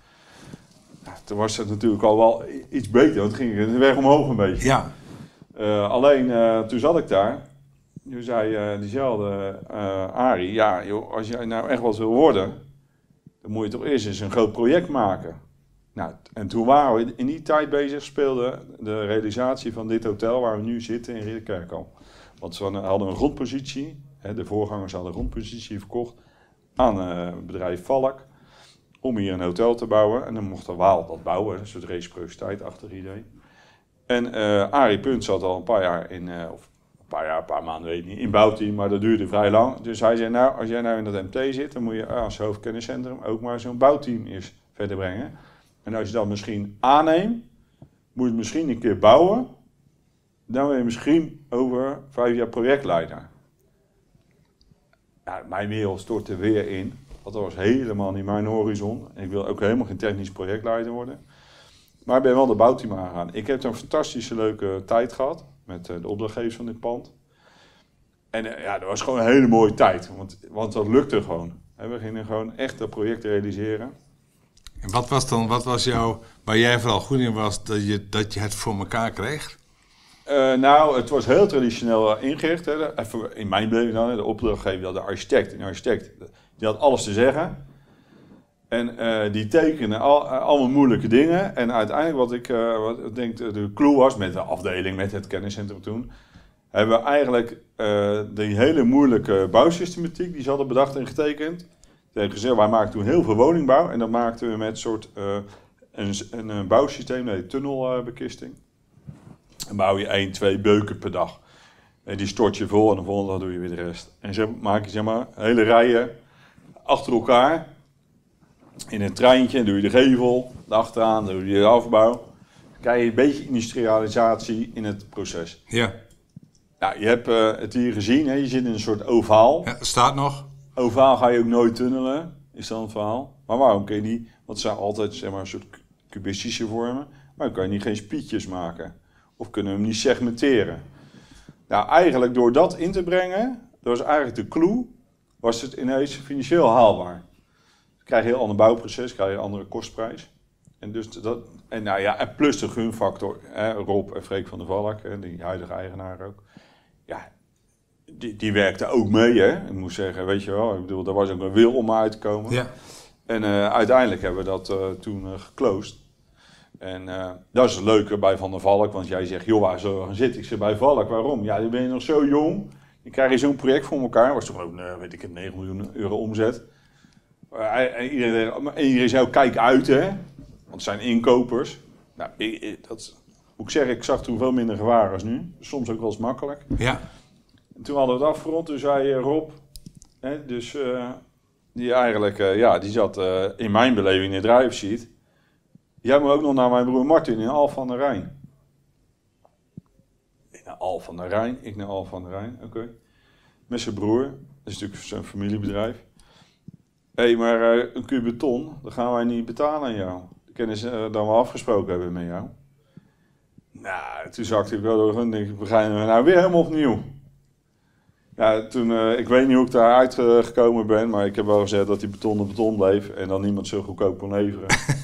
ja, toen was het natuurlijk al wel iets beter, want toen ging ik de weg omhoog een beetje. Ja. Uh, alleen, uh, toen zat ik daar. Toen zei uh, diezelfde uh, Arie, ja joh, als jij nou echt wat wil worden, dan moet je toch eerst eens een groot project maken. Nou, en toen waren we in die tijd bezig, speelde de realisatie van dit hotel waar we nu zitten in Ridderkerk al. Want ze hadden een grondpositie, hè, de voorgangers hadden een grondpositie verkocht aan het uh, bedrijf Valk om hier een hotel te bouwen. En dan mocht de Waal dat bouwen, een soort reciprociteit-achtig idee. En uh, Arie Punt zat al een paar jaar in, uh, of een paar jaar, een paar maanden, weet ik niet, in bouwteam, maar dat duurde vrij lang. Dus hij zei, nou, als jij nou in dat M T zit, dan moet je als hoofdkenniscentrum ook maar zo'n bouwteam eerst verder brengen. En als je dat misschien aanneemt, moet je het misschien een keer bouwen. Dan ben je misschien over vijf jaar projectleider. Ja, mijn wereld stortte weer in. Want dat was helemaal niet mijn horizon. En ik wil ook helemaal geen technisch projectleider worden. Maar ik ben wel de bouwteam aangegaan. Ik heb een fantastische leuke tijd gehad met de opdrachtgevers van dit pand. En ja, dat was gewoon een hele mooie tijd. Want, want dat lukte gewoon. We gingen gewoon echt dat project realiseren. En wat was dan, wat was jouw, waar jij vooral goed in was, dat je, dat je het voor elkaar kreeg? Uh, nou, het was heel traditioneel ingericht. Hè. Even in mijn beleving dan, de opdrachtgever, de architect. Een architect, die had alles te zeggen. En uh, die tekenen al, uh, allemaal moeilijke dingen. En uiteindelijk wat ik, uh, wat ik denk de clue was met de afdeling, met het kenniscentrum toen, hebben we eigenlijk uh, die hele moeilijke bouwsystematiek die ze hadden bedacht en getekend. Tegen gezegd, wij maakten toen heel veel woningbouw en dat maakten we met een soort uh, een, een, een bouwsysteem, nee, tunnelbekisting. Dan bouw je één, twee beuken per dag. En die stort je vol en de volgende dag doe je weer de rest. En zo maak je zeg maar hele rijen achter elkaar in een treintje en doe je de gevel, achteraan doe je de afbouw. Dan krijg je een beetje industrialisatie in het proces. Ja. Nou, je hebt uh, het hier gezien, hè? Je zit in een soort ovaal. Ja, het staat nog. Ovaal ga je ook nooit tunnelen, is dan het verhaal. Maar waarom kun je niet, want het zijn altijd zeg maar, een soort kubistische vormen, maar dan kan je niet geen spietjes maken. Of kunnen we hem niet segmenteren? Nou, eigenlijk door dat in te brengen, dat was eigenlijk de clue, was het ineens financieel haalbaar. Dan krijg je een heel ander bouwproces, krijg je een andere kostprijs. En, dus dat, en, nou ja, en plus de gunfactor, hè, Rob en Freek van der Valk, hè, die huidige eigenaar ook. Ja, die, die werkte ook mee, hè. Ik moet zeggen, weet je wel, ik bedoel, daar was ook een wil om uit te komen. Ja. En uh, uiteindelijk hebben we dat uh, toen uh, geclosed. En uh, dat is het leuke bij Van der Valk, want jij zegt, joh, waar zullen we gaan zitten? Ik zeg, bij Valk, waarom? Ja, dan ben je nog zo jong. Dan krijg je zo'n project voor elkaar. Was toch ook, uh, weet ik het, negen miljoen euro omzet. Uh, en iedereen, en iedereen zei, kijk uit, hè. Want het zijn inkopers. Nou, ik, ik, dat, moet ik zeggen, ik zag toen veel minder gewaar als nu. Soms ook wel eens makkelijk. Ja. En toen hadden we het afgerond, toen zei uh, Rob, hè, dus uh, die eigenlijk, uh, ja, die zat uh, in mijn beleving in de drive sheet. Jij moet ook nog naar mijn broer Martin in Alphen aan de Rijn. Ik naar Alphen aan de Rijn, ik naar Alphen aan de Rijn, oké. Okay. Met zijn broer, dat is natuurlijk zijn familiebedrijf. Hé, hey, maar uh, een kuub beton, dat gaan wij niet betalen aan jou. De kennis uh, dat we afgesproken hebben met jou. Nou, toen zakte ik wel door en denk ik, we gaan nou weer helemaal opnieuw. Ja, toen, uh, ik weet niet hoe ik daar uitgekomen ben, maar ik heb wel gezegd dat die beton op beton bleef en dan niemand zo goedkoop kon leveren.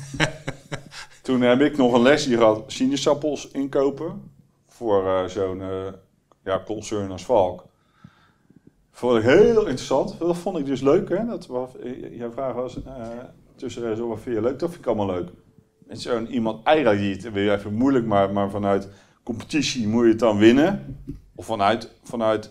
Toen heb ik nog een lesje gehad, sinaasappels inkopen voor uh, zo'n uh, ja, concern als Valk. Vond ik heel interessant. Dat vond ik dus leuk, hè. Dat was, jouw vraag was, uh, tussen zo wat vind je leuk? Dat vind ik allemaal leuk. En zo'n iemand, eigenlijk die het weer even moeilijk, maar, maar vanuit competitie moet je het dan winnen. Of vanuit, vanuit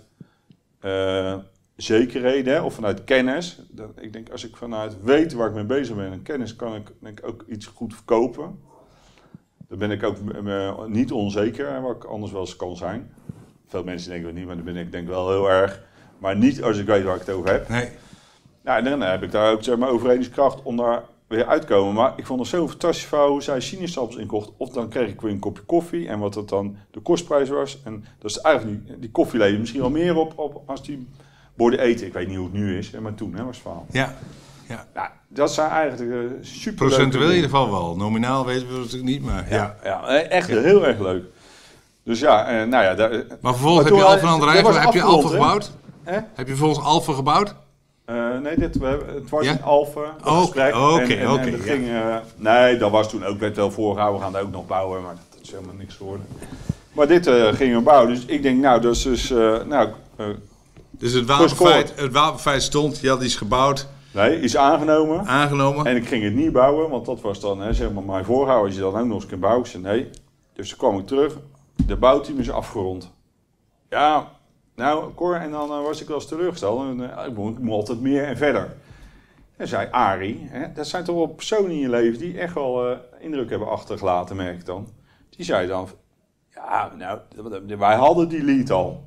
uh, zekerheden, hè? Of vanuit kennis. Dat, ik denk, als ik vanuit weet waar ik mee bezig ben en kennis, kan ik denk ik ook iets goed verkopen. Dan ben ik ook uh, niet onzeker, wat ik anders wel eens kan zijn. Veel mensen denken dat niet, maar dan ben ik denk wel heel erg. Maar niet als ik weet waar ik het over heb. Nee. Nou, en dan heb ik daar ook zeg maar, overredingskracht om daar weer uit te komen. Maar ik vond het zo fantastisch verhaal hoe zij sinaasappels inkocht. Of dan kreeg ik weer een kopje koffie en wat dat dan de kostprijs was. En dat is eigenlijk niet, die koffie levert misschien wel meer op, op als die borden eten. Ik weet niet hoe het nu is, maar toen hè, was het verhaal. Ja. Ja. Nou, dat zijn eigenlijk uh, super. Procentueel in ieder geval wel. Nominaal weten we het natuurlijk niet, maar ja. Ja, ja echt ja. Heel erg leuk. Dus ja, uh, nou ja. Daar, maar vervolgens maar heb je Alphen aan de Rijn, heb je Alphen gebouwd? Eh? Heb je volgens Alphen gebouwd? Uh, nee, dit, we, het was ja? in Alphen. Oké, oké, oké. Nee, dat was toen ook, werd wel voorgehouden, we gaan daar ook nog bouwen, maar dat is helemaal niks geworden. Maar dit uh, gingen we bouwen, dus ik denk, nou, dat is dus, uh, nou... Uh, dus het wapenfeit, het wapenfeit stond, je had iets gebouwd. Nee, iets aangenomen. Aangenomen. En ik ging het niet bouwen, want dat was dan, hè, zeg maar, mijn voorhouden, als je dan ook nog eens kunt bouwen. Ik zei, nee. Dus toen kwam ik terug, de bouwteam is afgerond. Ja... Nou, Cor, en dan uh, was ik wel eens teleurgesteld. En, uh, ik, moet, ik moet altijd meer en verder. En zei Arie, hè, dat zijn toch wel personen in je leven die echt wel uh, indruk hebben achtergelaten, merk ik dan. Die zei dan, ja, nou, wij hadden die lead al.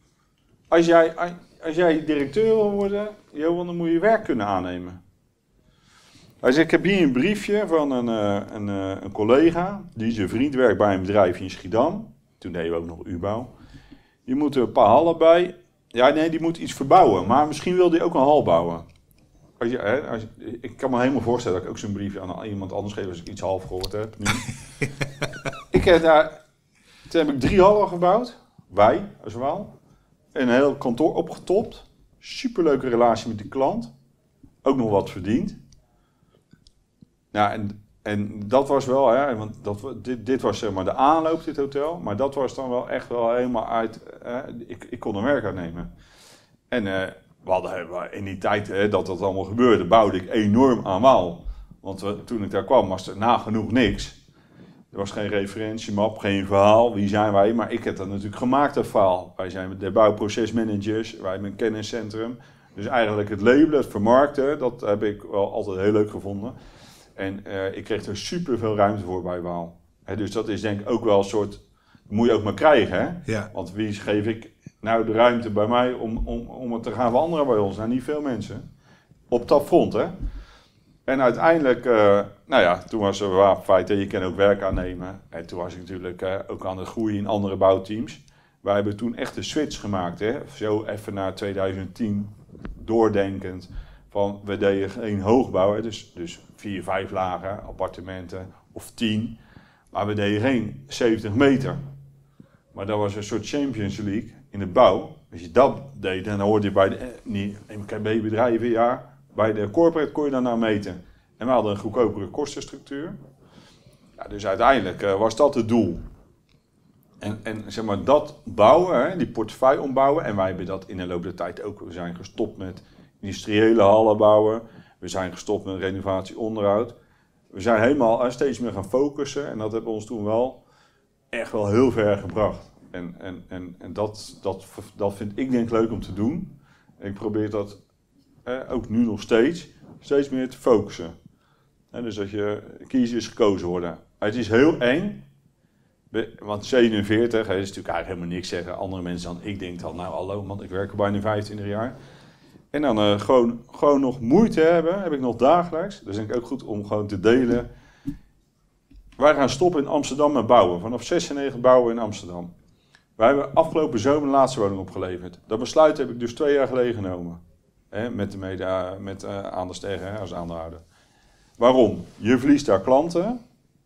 Als jij, als jij directeur wil worden, Johan, dan moet je werk kunnen aannemen. Hij zei, ik heb hier een briefje van een, uh, een, uh, een collega, die zijn vriend werkt bij een bedrijf in Schiedam. Toen deden we ook nog U B O U. Die moet er een paar hallen bij. Ja, nee, die moet iets verbouwen. Maar misschien wil die ook een hal bouwen. Als je, hè, als je, ik kan me helemaal voorstellen dat ik ook zo'n briefje aan iemand anders geef als ik iets half gehoord heb. Nu. ik heb daar, toen heb ik drie hallen gebouwd. Wij, als wel. En een heel kantoor opgetopt. Superleuke relatie met die klant. Ook nog wat verdiend. Nou, en... En dat was wel, hè, want dat, dit, dit was zeg maar de aanloop, dit hotel. Maar dat was dan wel echt wel helemaal uit, hè, ik, ik kon er werk uitnemen. En uh, we hadden in die tijd hè, dat dat allemaal gebeurde, bouwde ik enorm aan Waal. Want we, toen ik daar kwam was er nagenoeg niks. Er was geen referentiemap, geen verhaal, wie zijn wij. Maar ik heb dat natuurlijk gemaakt, dat verhaal. Wij zijn de bouwprocesmanagers, wij hebben een kenniscentrum. Dus eigenlijk het labelen, het vermarkten, dat heb ik wel altijd heel leuk gevonden. En uh, ik kreeg er super veel ruimte voor bij Waal. He, dus dat is denk ik ook wel een soort... Dat moet je ook maar krijgen, hè? Ja. Want wie geef ik nou de ruimte bij mij om, om, om het te gaan veranderen bij ons? Nou, niet veel mensen. Op dat front, hè? En uiteindelijk, uh, nou ja, toen was er wapenfeit, je kan ook werk aannemen. En toen was ik natuurlijk uh, ook aan het groeien in andere bouwteams. Wij hebben toen echt een switch gemaakt, hè? Zo even naar twintig tien, doordenkend. Van, we deden geen hoogbouw, hè? Dus, dus vier, vijf lagen, appartementen of tien. Maar we deden geen zeventig meter. Maar dat was een soort Champions League in de bouw. Als je dat deed, dan hoorde je bij de niet M K B-bedrijven, ja, bij de corporate kon je dan nou meten. En we hadden een goedkopere kostenstructuur. Ja, dus uiteindelijk uh, was dat het doel. En, en zeg maar dat bouwen, hè, die portefeuille ombouwen. En wij hebben dat in de loop der tijd ook. We zijn gestopt met industriële hallen bouwen. We zijn gestopt met renovatie onderhoud. We zijn helemaal uh, steeds meer gaan focussen. En dat heeft ons toen wel echt wel heel ver gebracht. En, en, en, en dat, dat, dat vind ik denk leuk om te doen. En ik probeer dat eh, ook nu nog steeds, steeds meer te focussen. En dus dat je kiezen is gekozen worden. Het is heel eng. Want zevenenveertig, hè, is natuurlijk eigenlijk helemaal niks zeggen. Andere mensen dan, ik denk dan, nou hallo man, ik werk al bijna vijfentwintig jaar. En dan uh, gewoon, gewoon nog moeite hebben, heb ik nog dagelijks. Dat is denk ik ook goed om gewoon te delen. Wij gaan stoppen in Amsterdam met bouwen. Vanaf zesennegentig bouwen in Amsterdam. Wij hebben afgelopen zomer de laatste woning opgeleverd. Dat besluit heb ik dus twee jaar geleden genomen. Hè, met de mede, met uh, aan de sterren hè, als aandeelhouder. Waarom? Je verliest daar klanten.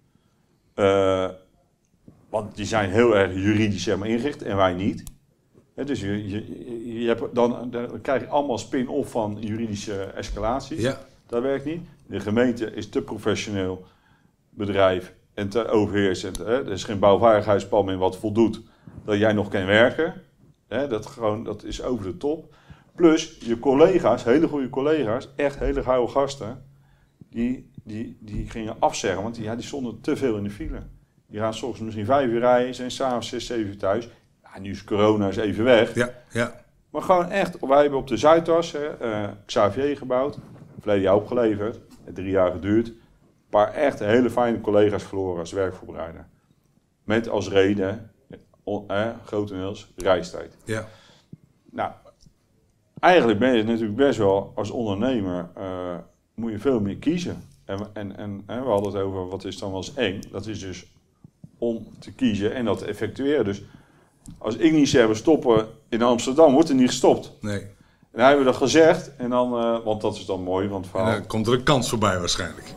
Uh, want die zijn heel erg juridisch zeg maar, ingericht en wij niet. Hè, dus je, je, je hebt dan, dan krijg je allemaal spin-off van juridische escalaties. Ja. Dat werkt niet. De gemeente is te professioneel bedrijf en te overheersend. Hè. Er is geen bouwvaardigheidsplan meer wat voldoet dat jij nog kan werken. Hè, dat, gewoon, dat is over de top. Plus je collega's, hele goede collega's, echt hele gouden gasten, die, die, die gingen afzeggen, want die, ja, die stonden te veel in de file. Die gaan 's ochtends misschien vijf uur rijden, zijn s'avonds zes, zeven uur thuis. Ja, nu is corona is even weg. Ja, ja. Maar gewoon echt, wij hebben op de Zuidas hè, uh, Xavier gebouwd, verleden jaar opgeleverd, het drie jaar geduurd. Een paar echt hele fijne collega's verloren als werkvoorbereider. Met als reden, on, eh, grotendeels, reistijd. Ja. Nou, eigenlijk ben je natuurlijk best wel als ondernemer, uh, moet je veel meer kiezen. En, en, en hè, we hadden het over, wat is dan wel eens eng? Dat is dus om te kiezen en dat te effectueren. Dus als ik niet zeg, we stoppen in Amsterdam, wordt er niet gestopt. Nee. En dan hebben we dat gezegd, en dan, uh, want dat is dan mooi, want het verhaal... En dan komt er een kans voorbij waarschijnlijk.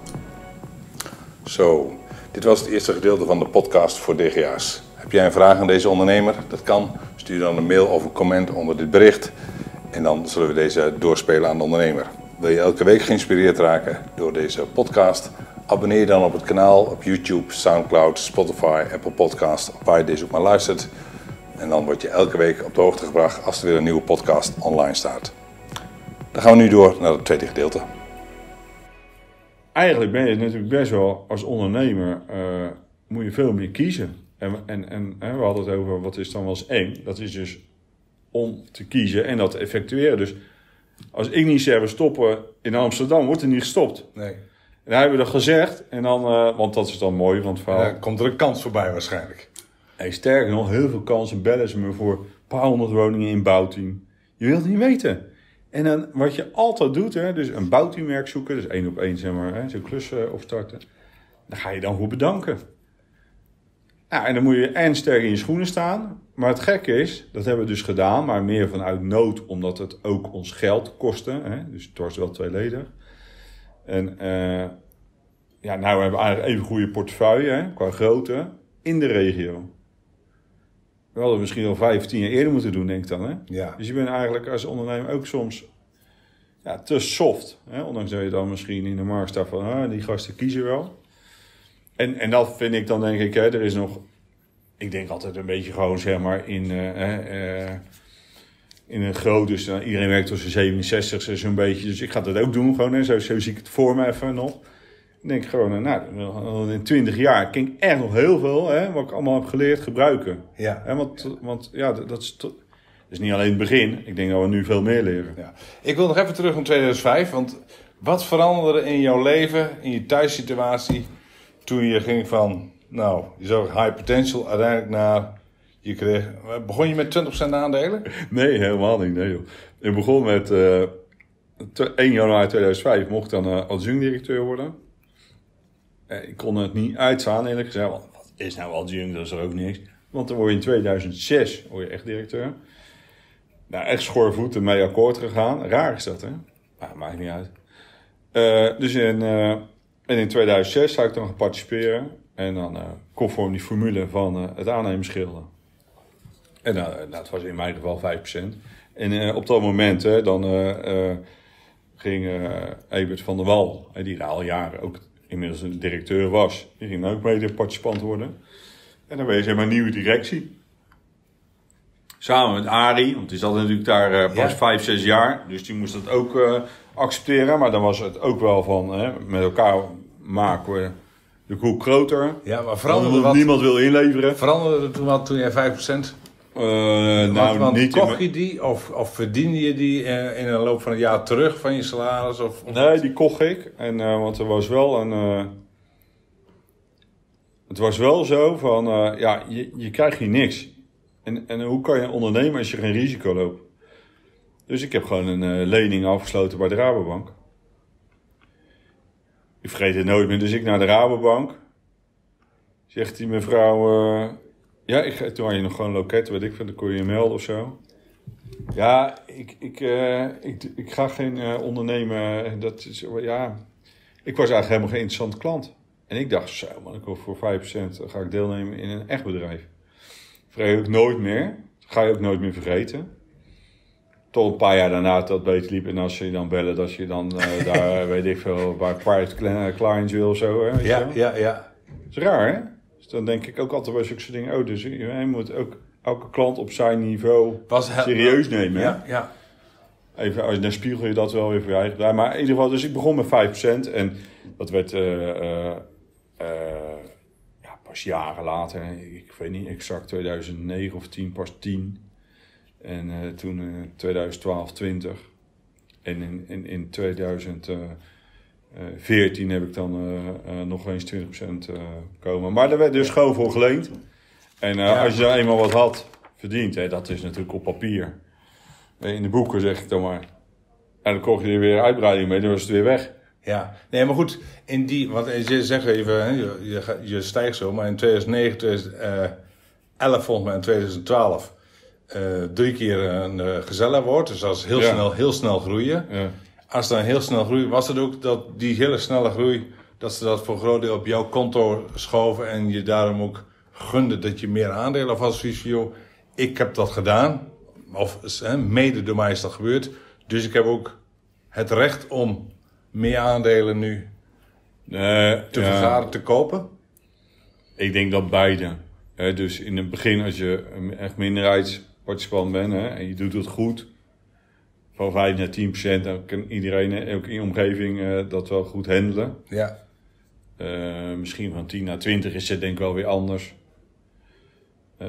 Zo, dit was het eerste gedeelte van de podcast voor D G A's. Heb jij een vraag aan deze ondernemer? Dat kan. Stuur dan een mail of een comment onder dit bericht. En dan zullen we deze doorspelen aan de ondernemer. Wil je elke week geïnspireerd raken door deze podcast? Abonneer je dan op het kanaal op YouTube, Soundcloud, Spotify, Apple Podcast, waar je deze ook maar luistert. En dan word je elke week op de hoogte gebracht als er weer een nieuwe podcast online staat. Dan gaan we nu door naar het tweede gedeelte. Eigenlijk ben je natuurlijk best wel als ondernemer, uh, moet je veel meer kiezen. En, en, en hè, we hadden het over, wat is dan wel eens eng? Dat is dus om te kiezen en dat te effectueren. Dus als ik niet zeg, we stoppen in Amsterdam, wordt er niet gestopt. Nee. En dan hebben we dat gezegd, en dan, uh, want dat is dan mooi van het verhaal. En dan komt er een kans voorbij waarschijnlijk. Hey, sterker nog, heel veel kansen bellen ze me voor een paar honderd woningen in bouwteam. Je wilt het niet weten. En dan, wat je altijd doet, hè, dus een bouwteamwerk zoeken, dus één op één zeg maar, hè, zo'n klus uh, opstarten. Daar ga je dan voor bedanken. Ja, en dan moet je en sterk in je schoenen staan. Maar het gekke is, dat hebben we dus gedaan, maar meer vanuit nood, omdat het ook ons geld kostte. Hè, dus het was wel tweeledig. En uh, ja, nou hebben we eigenlijk even goede portefeuille, hè, qua grootte, in de regio. We hadden misschien al vijf, tien jaar eerder moeten doen, denk ik dan. Hè? Ja. Dus je bent eigenlijk als ondernemer ook soms ja, te soft. Hè? Ondanks dat je dan misschien in de markt staat van, ah, die gasten kiezen wel. En, en dat vind ik dan, denk ik, hè, er is nog... Ik denk altijd een beetje gewoon, zeg maar, in, uh, uh, in een groot... Dus uh, iedereen werkt tot zijn zevenenzestigste zo'n beetje. Dus ik ga dat ook doen, gewoon. Hè? Zo, zo zie ik het voor me even nog. Ik denk gewoon, nou, in twintig jaar kan ik echt nog heel veel, hè, wat ik allemaal heb geleerd, gebruiken. Ja. Hè, want, want ja, dat is, dat is niet alleen het begin. Ik denk dat we nu veel meer leren. Ja. Ik wil nog even terug naar tweeduizend vijf, want wat veranderde in jouw leven, in je thuissituatie, toen je ging van, nou, je zag high potential, uiteindelijk naar, je kreeg, begon je met twintig procent aandelen? Nee, helemaal niet. Nee, joh. Ik begon met uh, één januari tweeduizend vijf, mocht ik dan uh, adjunct-directeur worden. Ik kon het niet uitstaan, eerlijk gezegd. Want wat is nou adjunct? Dat is er ook niks. Want dan word je in tweeduizend zes word je echt directeur. Nou, echt schoorvoeten mee akkoord gegaan. Raar is dat, hè? Maar maakt niet uit. Uh, dus in, uh, en in tweeduizend zes zou ik dan gaan participeren. En dan uh, conform die formule van uh, het aannemersschilder. En nou, nou, het was in mijn geval vijf procent. En uh, op dat moment hè, dan uh, uh, ging uh, Ebert van der Wal, uh, die al jaren ook inmiddels een directeur was, die ging ook mede participant worden. En dan ben je zeg maar een nieuwe directie. Samen met Arie, want die zat natuurlijk daar uh, pas ja. vijf, zes jaar. Dus die moest dat ook uh, accepteren. Maar dan was het ook wel van, hè, met elkaar maken we de koek groter. Ja, maar veranderde wat, niemand wil inleveren. Veranderde het toen wat toen jij vijf procent... Uh, nou, want niet kocht je die of, of verdiende je die uh, in een loop van een jaar terug van je salaris? Of, of nee, die kocht ik. En, uh, want er was wel een... Uh, het was wel zo van... Uh, ja, je, je krijgt hier niks. En, en hoe kan je ondernemen als je geen risico loopt? Dus ik heb gewoon een uh, lening afgesloten bij de Rabobank. Ik vergeet het nooit meer. Dus ik naar de Rabobank. Zegt die mevrouw... Uh, ja, ik, toen had je nog gewoon loket, weet ik veel, dan kon je je melden of zo. Ja, ik, ik, uh, ik, ik ga geen uh, ondernemen. Dat is, ja, ik was eigenlijk helemaal geen interessante klant. En ik dacht, zo man, ik wil voor vijf procent ga ik deelnemen in een echt bedrijf. Vergeet ook nooit meer. Dat ga je ook nooit meer vergeten. Tot een paar jaar daarna dat het beter liep. En als je dan bellen, dat je dan uh, daar, weet ik veel, bij private clients wil of zo. Hè, weet ja, je ja, ja. Dat is raar, hè? Dus dan denk ik ook altijd bij zulke dingen. Oh, dus je moet ook elke klant op zijn niveau Was het, serieus nemen. Ja, ja. Even, als je dan spiegel je dat wel weer voor je eigen bedrijf. Maar in ieder geval, dus ik begon met vijf procent. En dat werd uh, uh, uh, ja, pas jaren later. Ik weet niet exact, tweeduizend negen of tien, pas tien. En uh, toen uh, tweeduizend twaalf, twintig. En in, in, in tweeduizend veertien heb ik dan uh, uh, nog eens twintig procent uh, komen. Maar daar werd dus gewoon voor geleend. En uh, ja, als je dan eenmaal wat had verdiend, hè, dat is natuurlijk op papier. In de boeken zeg ik dan maar. En dan kocht je er weer uitbreiding mee, dan was het weer weg. Ja, nee, maar goed, in die, want je zegt even, hè, je, je, je stijgt zo, maar in tweeduizend negen, tweeduizend elf volgens mij en tweeduizend twaalf uh, drie keer een uh, gezellen wordt. Dus dat is heel, ja. snel, heel snel groeien. Ja. Als dan heel snel groeien, was het ook dat die hele snelle groei, dat ze dat voor een groot deel op jouw konto schoven en je daarom ook gunde dat je meer aandelen of als visio. Ik heb dat gedaan, of hè, mede door mij is dat gebeurd. Dus ik heb ook het recht om meer aandelen nu nee, te ja. vergaren, te kopen. Ik denk dat beide. He, dus in het begin als je echt minderheidsparticipant bent hè, en je doet het goed, van vijf naar tien procent, dan kan iedereen ook in je omgeving uh, dat wel goed handelen. Ja. Uh, misschien van tien naar twintig is het denk ik wel weer anders. Uh,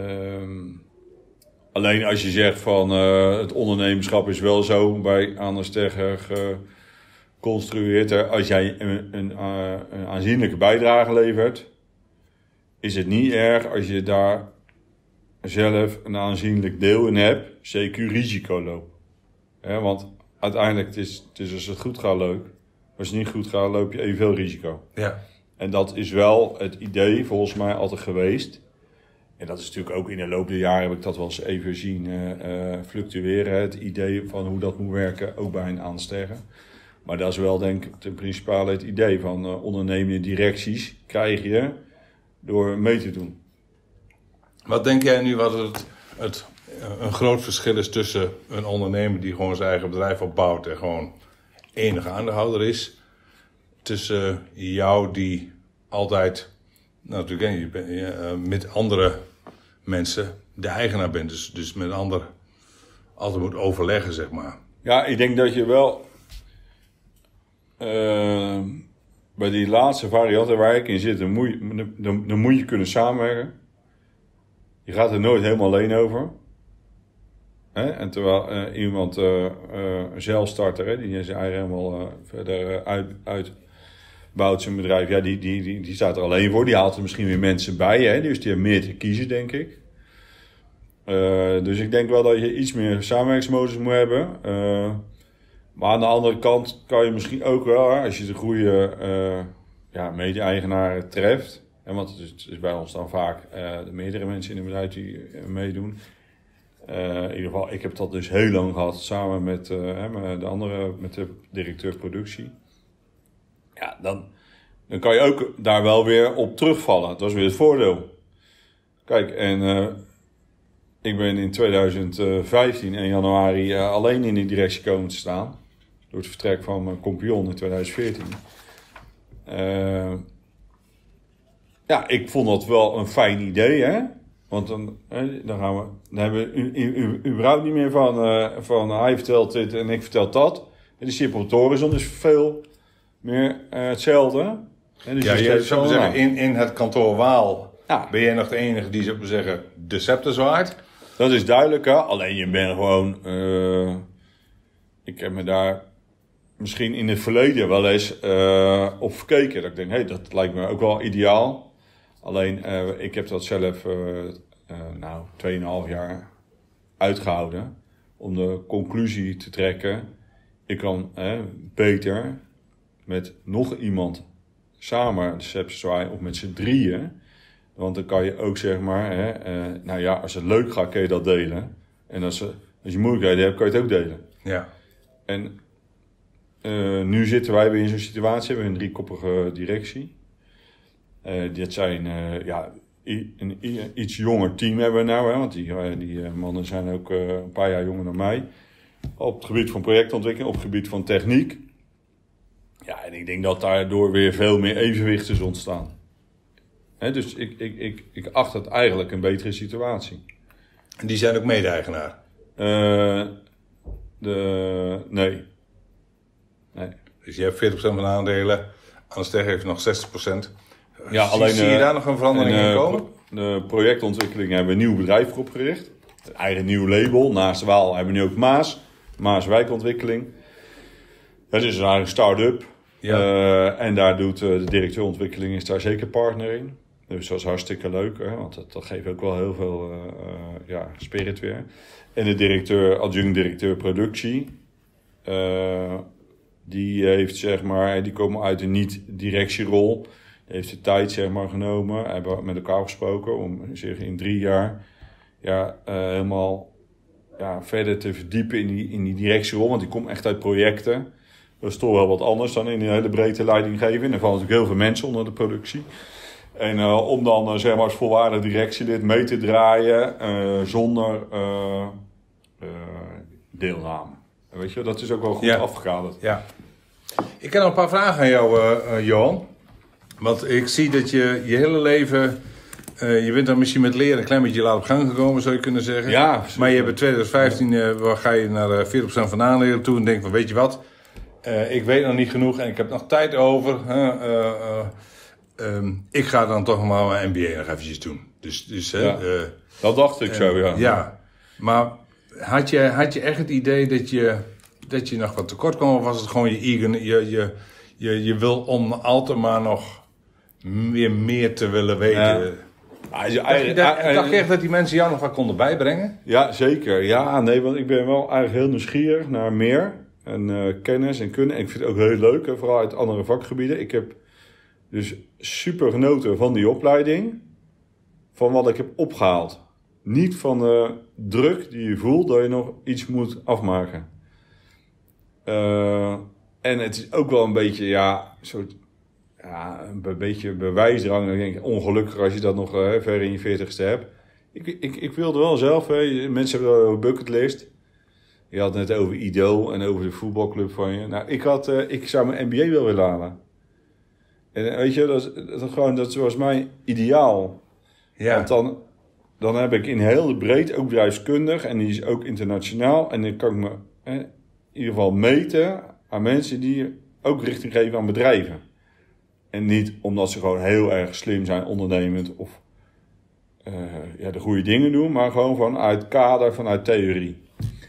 alleen als je zegt van uh, het ondernemerschap is wel zo bij Anersteger geconstrueerd. Als jij een, een, uh, een aanzienlijke bijdrage levert, is het niet erg als je daar zelf een aanzienlijk deel in hebt, C Q risico loopt. Ja, want uiteindelijk het is het is als het goed gaat leuk. Als het niet goed gaat, loop je evenveel risico. Ja. En dat is wel het idee volgens mij altijd geweest. En dat is natuurlijk ook in de loop der jaren heb ik dat wel eens even zien uh, uh, fluctueren. Het idee van hoe dat moet werken, ook bij een Anersteger. Maar dat is wel denk ik ten principale het idee van uh, ondernemende directies krijg je door mee te doen. Wat denk jij nu wat het, het een groot verschil is tussen een ondernemer die gewoon zijn eigen bedrijf opbouwt en gewoon enige aandeelhouder is, tussen jou die altijd, nou, natuurlijk je bent, uh, met andere mensen de eigenaar bent, dus, dus met een ander altijd moet overleggen, zeg maar. Ja, ik denk dat je wel uh, bij die laatste varianten waar ik in zit, dan moet je, dan, dan moet je kunnen samenwerken. Je gaat er nooit helemaal alleen over. Hè? En terwijl uh, iemand, uh, uh, een zelfstarter, hè, die zijn eigen helemaal uh, verder uh, uit, uitbouwt zijn bedrijf, ja, die, die, die, die staat er alleen voor. Die haalt er misschien weer mensen bij, hè? Dus die heeft meer te kiezen, denk ik. Uh, dus ik denk wel dat je iets meer samenwerkingsmodus moet hebben. Uh, maar aan de andere kant kan je misschien ook wel, hè, als je de goede uh, ja, mede-eigenaren treft. En want het is, het is bij ons dan vaak uh, de meerdere mensen in het bedrijf die uh, meedoen. Uh, in ieder geval, ik heb dat dus heel lang gehad samen met uh, de andere, met de directeur productie. Ja, dan, dan kan je ook daar wel weer op terugvallen. Dat is weer het voordeel. Kijk, en uh, ik ben in tweeduizend vijftien in januari uh, alleen in die directie komen te staan. Door het vertrek van mijn compagnon in tweeduizend veertien. Uh, ja, ik vond dat wel een fijn idee, hè. Want dan, hè, dan, gaan we, dan hebben we u, u, u, überhaupt niet meer van, uh, van hij vertelt dit en ik vertel dat. En de stip op het horizon is veel meer uh, hetzelfde. En dus ja, je je zou zeggen, aan. in, in het kantoor Waal Ja. ben jij nog de enige die, zou ik zeggen, de scepter zwaait. Dat is duidelijk, hè. Alleen je bent gewoon... Uh, ik heb me daar misschien in het verleden wel eens uh, op verkeken. Dat ik denk, hé, hey, dat lijkt me ook wel ideaal. Alleen, uh, ik heb dat zelf, uh, uh, nou, tweeënhalf jaar uitgehouden. Om de conclusie te trekken. Ik kan uh, beter met nog iemand samen de scepter zwaaien, of met z'n drieën. Want dan kan je ook, zeg maar, hè, uh, nou ja, als het leuk gaat, kun je dat delen. En als, uh, als je moeilijkheden hebt, kan je het ook delen. Ja. En uh, nu zitten wij weer in zo'n situatie, we hebben een driekoppige directie. Uh, dit zijn, uh, ja, i- een i- iets jonger team hebben we nou, hè, want die, uh, die uh, mannen zijn ook uh, een paar jaar jonger dan mij. Op het gebied van projectontwikkeling, op het gebied van techniek. Ja, en ik denk dat daardoor weer veel meer evenwicht is ontstaan. He, dus ik, ik, ik, ik acht het eigenlijk een betere situatie. En die zijn ook mede-eigenaar? Uh, de, nee. nee. Dus je hebt veertig procent van de aandelen, Anasteg heeft nog zestig procent. Ja, zie, alleen, zie je uh, daar nog een verandering en, uh, in komen? De projectontwikkeling hebben we een nieuw bedrijf voor opgericht. Een eigen nieuw label. Naast Waal hebben we nu ook Maas. Maas Wijkontwikkeling. Dat is eigenlijk een start-up. Ja. Uh, en daar doet uh, de directeur ontwikkeling is daar zeker partner in. Dus dat is hartstikke leuk, hè? Want dat, dat geeft ook wel heel veel uh, uh, ja, spirit weer. En de directeur, adjunct-directeur productie, uh, die heeft, zeg maar, die komen uit een niet-directierol. Die heeft de tijd, zeg maar, genomen. Hebben met elkaar gesproken om zich in drie jaar ja, uh, helemaal ja, verder te verdiepen in die, in die directierol. Want die komt echt uit projecten. Dat is toch wel wat anders dan in een hele breedte leiding geven. En er vallen natuurlijk heel veel mensen onder de productie. En uh, om dan uh, zeg maar als volwaardig directielid mee te draaien uh, zonder uh, uh, deelname. En weet je, dat is ook wel goed Ja. afgekaderd. Ja. Ik heb nog een paar vragen aan jou, uh, uh, Johan. Want ik zie dat je je hele leven... Uh, je bent dan misschien met leren een klein beetje laat op gang gekomen, zou je kunnen zeggen. Ja, maar je hebt in twintig vijftien uh, waar ga je naar uh, veertig procent van de aandelen toe en denk van, weet je wat... Uh, ik weet nog niet genoeg en ik heb nog tijd over. Uh, uh, uh, um, ik ga dan toch maar mijn M B A nog eventjes doen. Dus, dus, Ja. uh, Dat dacht ik uh, zo, ja. Ja, maar had je, had je echt het idee dat je, dat je nog wat tekort kwam? Of was het gewoon je eigen, je, je, je, je wil om altijd maar nog meer, meer te willen weten? Ja. Ah, is Dacht je, dat, dacht je echt dat die mensen jou nog wat konden bijbrengen? Ja, zeker. Ja, nee, want ik ben wel eigenlijk heel nieuwsgierig naar meer. En uh, kennis en kunnen. En ik vind het ook heel leuk, hè, vooral uit andere vakgebieden. Ik heb dus super genoten van die opleiding. Van wat ik heb opgehaald. Niet van de druk die je voelt dat je nog iets moet afmaken. Uh, en het is ook wel een beetje, ja, soort, ja, een beetje bewijsdrang. Ik denk, ongelukkig als je dat nog uh, ver in je veertigste hebt. Ik, ik, ik wilde wel zelf, hè, mensen hebben wel een bucketlist. Je had het net over Ido en over de voetbalclub van je. Nou, ik, had, uh, ik zou mijn M B A wel willen halen. En weet je, dat, dat, gewoon, dat was mijn ideaal. Ja. Want dan, dan heb ik in heel breed, ook bedrijfskundig, en die is ook internationaal. En dan kan ik me eh, in ieder geval meten aan mensen die ook richting geven aan bedrijven. En niet omdat ze gewoon heel erg slim zijn, ondernemend of uh, ja, de goede dingen doen, maar gewoon vanuit kader, vanuit theorie.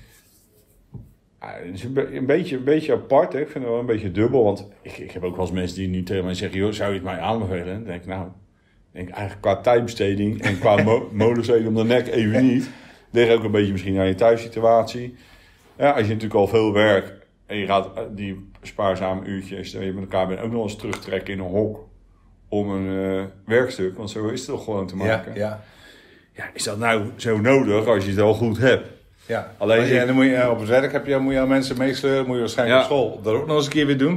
Ja, het is een, be- een, beetje, een beetje apart, hè? Ik vind het wel een beetje dubbel, want ik, ik heb ook wel eens mensen die niet tegen mij zeggen, joh, zou je het mij aanbevelen? Dan denk ik, nou, ik denk eigenlijk qua tijdbesteding en qua mo- molensteden om de nek even niet. Ligt ook een beetje misschien aan je thuissituatie. Ja, als je natuurlijk al veel werkt en je gaat die spaarzame uurtjes, dat je met elkaar bent, ook nog eens terugtrekken in een hok om een uh, werkstuk, want zo is het toch gewoon te maken. Ja, ja. Ja, is dat nou zo nodig als je het al goed hebt? Ja. Alleen Alleen, ja, ik- dan moet je, op het werk heb je, moet je aan mensen meesleuren, moet je waarschijnlijk Ja. op school dat ook nog eens een keer weer doen.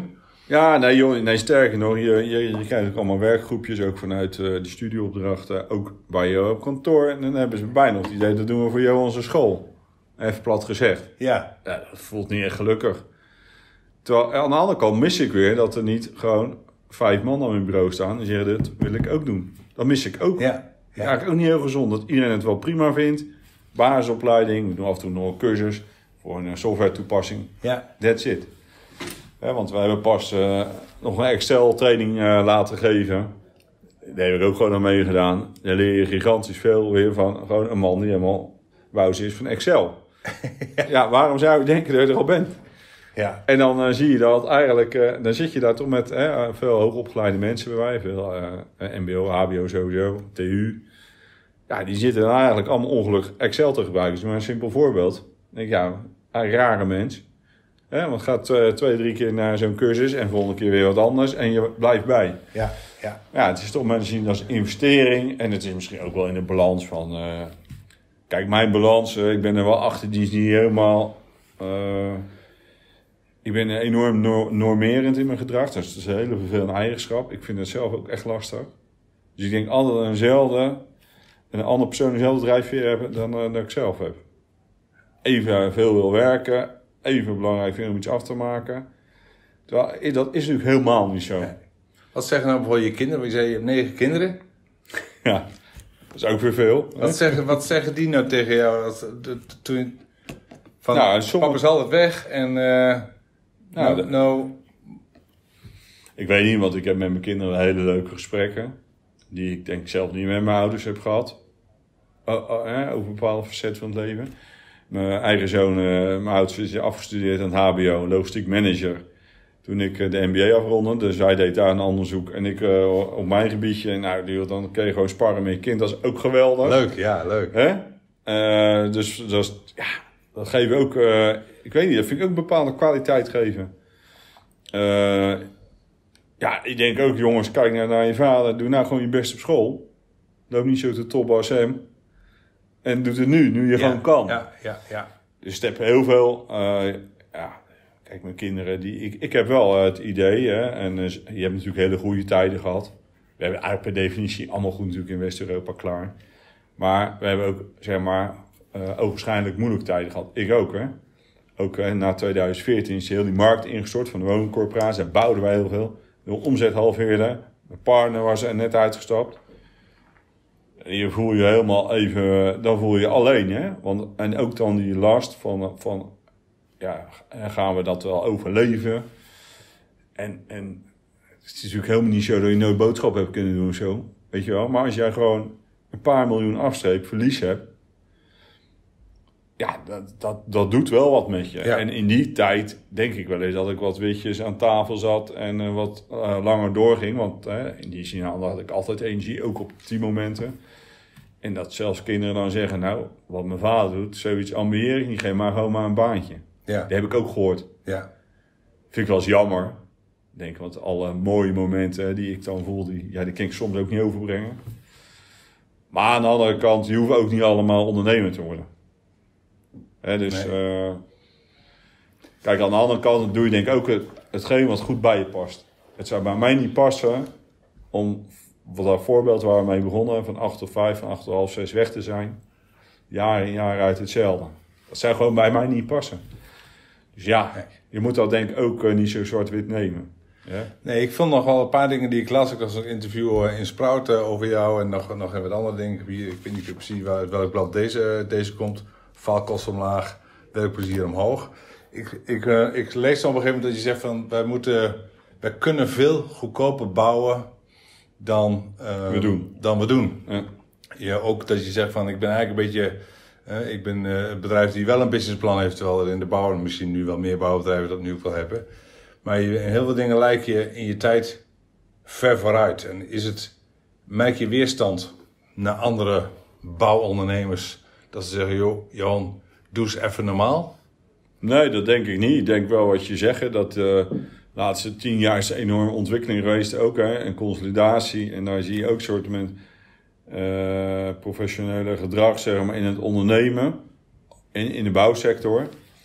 Ja, nee, joh, nee sterker nog, je, je, je krijgt ook allemaal werkgroepjes, ook vanuit uh, de studieopdrachten, ook bij je op kantoor. En dan hebben ze bijna nog het idee, dat doen we voor jou onze school. Even plat gezegd. Ja. Ja, dat voelt niet echt gelukkig. Terwijl aan de andere kant mis ik weer dat er niet gewoon vijf man aan mijn bureau staan en zeggen, dit wil ik ook doen. Dat mis ik ook. Ja. Ja. Eigenlijk ook niet heel gezond, dat iedereen het wel prima vindt. Basisopleiding, we doen af en toe nog een cursus voor een software toepassing. Ja. That's it. Ja, want we hebben pas uh, nog een Excel training uh, laten geven. Daar heb ik ook gewoon aan meegedaan. Daar leer je gigantisch veel weer van gewoon een man die helemaal wauws is van Excel. ja. ja, waarom zou je denken dat je er al bent? Ja. En dan uh, zie je dat eigenlijk, uh, dan zit je daar toch met uh, veel hoogopgeleide mensen bij wij. Veel uh, M B O, H B O sowieso, T U. Ja, die zitten dan eigenlijk allemaal ongelukkig Excel te gebruiken. Dus maar een simpel voorbeeld. Dan denk ik, ja, een rare mens. Ja, want gaat uh, twee, drie keer naar zo'n cursus en volgende keer weer wat anders en je blijft bij. Ja, ja. Ja, het is toch mensen zien als investering en het is misschien ook wel in de balans van... Uh, kijk, mijn balans, uh, ik ben er wel achter, die is niet helemaal... Uh, ik ben enorm no- normerend in mijn gedrag, dus dat is een hele vervelende eigenschap. Ik vind het zelf ook echt lastig. Dus ik denk altijd eenzelfde, een andere persoon dezelfde drijfveer hebben dan uh, dat ik zelf heb. Even veel wil werken... Even belangrijk vind om iets af te maken. Terwijl, dat is natuurlijk helemaal niet zo. Nee. Wat zeggen nou bijvoorbeeld je kinderen? Je zei je hebt negen kinderen. Ja, dat is ook weer veel. Wat zeggen, wat zeggen die nou tegen jou? Dat, dat, toen, van, nou, sommige... papa is altijd weg en... Uh, nou, no, dat... no. Ik weet niet, want ik heb met mijn kinderen hele leuke gesprekken. Die ik denk zelf niet met mijn ouders heb gehad. Oh, oh, eh, over bepaalde facetten van het leven. Mijn eigen zoon, uh, mijn oudste, is afgestudeerd aan het H B O, logistiek manager. Toen ik uh, de M B A afronde, dus hij deed daar een onderzoek en ik uh, op mijn gebiedje. Nou, die, dan kun je gewoon sparren met je kind, dat is ook geweldig. Leuk, ja, leuk. Hè? Uh, dus dat, is, ja, dat geven ook, uh, ik weet niet, dat vind ik ook een bepaalde kwaliteit geven. Uh, ja, ik denk ook, jongens, kijk naar, naar je vader, doe nou gewoon je best op school. Loop niet zo te top als hem. En doet het nu, nu je ja, gewoon kan. Ja, ja, ja. Dus ik heb heel veel... Uh, ja, kijk, mijn kinderen... Die, ik, ik heb wel uh, het idee... Hè, en uh, je hebt natuurlijk hele goede tijden gehad. We hebben eigenlijk per definitie allemaal goed natuurlijk in West-Europa klaar. Maar we hebben ook, zeg maar... Uh, ogenschijnlijk moeilijke tijden gehad. Ik ook, hè. Ook uh, na twintig veertien is heel die markt ingestort van de woningcorporatie. Daar bouwden wij heel veel. De omzet halveerde. Mijn partner was er net uitgestapt. Je voel je helemaal even, dan voel je alleen, hè. Want, en ook dan die last van, van, ja, gaan we dat wel overleven? En, en het is natuurlijk helemaal niet zo dat je nooit boodschap hebt kunnen doen of zo. Weet je wel? Maar als jij gewoon een paar miljoen afstreep, verlies hebt. Ja, dat, dat, dat doet wel wat met je. Ja. En in die tijd denk ik wel eens dat ik wat witjes aan tafel zat en uh, wat uh, langer doorging. Want uh, in die zin had ik altijd energie, ook op die momenten. En dat zelfs kinderen dan zeggen, nou, wat mijn vader doet, zoiets ambieer ik niet, geef maar gewoon maar een baantje. Ja. Dat heb ik ook gehoord. Ja. Vind ik wel eens jammer. Ik denk, want alle mooie momenten die ik dan voel, die, ja, die kan ik soms ook niet overbrengen. Maar aan de andere kant, je hoeft ook niet allemaal ondernemer te worden. Hè, dus, nee. uh, kijk, aan de andere kant doe je denk ik ook het, hetgeen wat goed bij je past. Het zou bij mij niet passen om, wat dat voorbeeld waar we mee begonnen, van acht tot vijf, van acht tot half zes weg te zijn. Jaar in jaar uit hetzelfde. Dat zou gewoon bij mij niet passen. Dus ja, je moet dat denk ik ook uh, niet zo zwart-wit nemen. Ja? Nee, ik vond nog wel een paar dingen die ik las. Ik was een interview in Sprout uh, over jou en nog, nog even wat andere dingen. Hier, ik weet niet precies uit welk blad deze, deze komt. Valkost omlaag, werkplezier omhoog. Ik, ik, uh, ik lees dan op een gegeven moment dat je zegt van wij moeten, wij kunnen veel goedkoper bouwen dan uh, we doen. Dan we doen. Ja. Ja, ook dat je zegt van ik ben eigenlijk een beetje, uh, ik ben uh, een bedrijf die wel een businessplan heeft, terwijl er in de bouw misschien nu wel meer bouwbedrijven dat nu ook wel hebben. Maar je, in heel veel dingen lijk je in je tijd ver vooruit. En is het, merk je weerstand naar andere bouwondernemers dat ze zeggen, joh, Johan, doe eens even normaal? Nee, dat denk ik niet. Ik denk wel wat je zegt, dat de uh, laatste tien jaar is een enorme ontwikkeling geweest ook, hè, en consolidatie. En daar zie je ook soort met uh, professionele gedrag, zeg maar, in het ondernemen, in, in de bouwsector.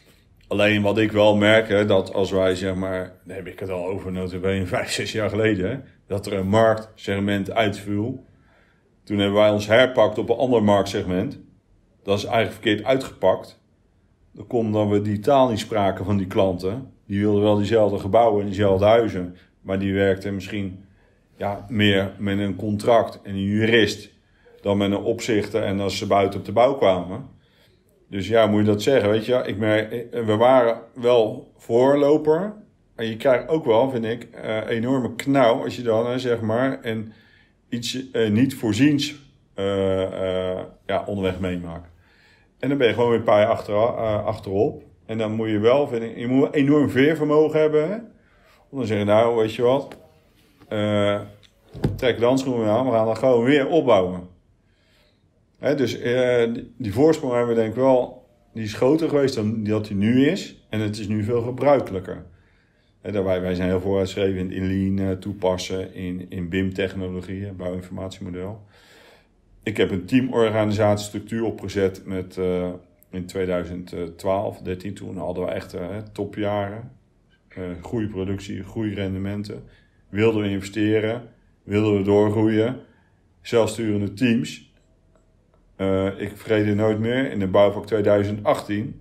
Alleen wat ik wel merk, hè, dat als wij zeg maar, daar heb ik het al over nota bene vijf, zes jaar geleden, hè, dat er een marktsegment uitviel. Toen hebben wij ons herpakt op een ander marktsegment. Dat is eigenlijk verkeerd uitgepakt. Dan komt dat we die taal niet spraken van die klanten. Die wilden wel diezelfde gebouwen en diezelfde huizen. Maar die werkten misschien ja, meer met een contract en een jurist dan met een opzichter en als ze buiten op de bouw kwamen. Dus ja, moet je dat zeggen, weet je. Ik merk, we waren wel voorloper. En je krijgt ook wel, vind ik, uh, enorme knauw als je dan, uh, zeg maar, en iets uh, niet voorziens uh, uh, ja, onderweg meemaakt. En dan ben je gewoon weer een paar jaar achter, uh, achterop. En dan moet je wel, vind ik, je moet enorm veervermogen hebben. Hè? Om dan zeggen, nou, weet je wat, uh, trek de handschoenen aan, we gaan dan gewoon weer opbouwen. Hè, dus uh, die, die voorsprong hebben we denk ik wel, die is groter geweest dan dat die nu is. En het is nu veel gebruikelijker. Hè, wij, wij zijn heel vooruitgeschreven in Lean uh, toepassen, in, in B I M-technologieën, bouwinformatiemodel. Ik heb een teamorganisatiestructuur opgezet met, uh, in tweeduizend twaalf, dertien. Toen hadden we echt uh, topjaren. Uh, goede productie, goede rendementen. Wilden we investeren, wilden we doorgroeien. Zelfsturende teams. Uh, ik vergeet het nooit meer, in de bouwvak tweeduizend achttien.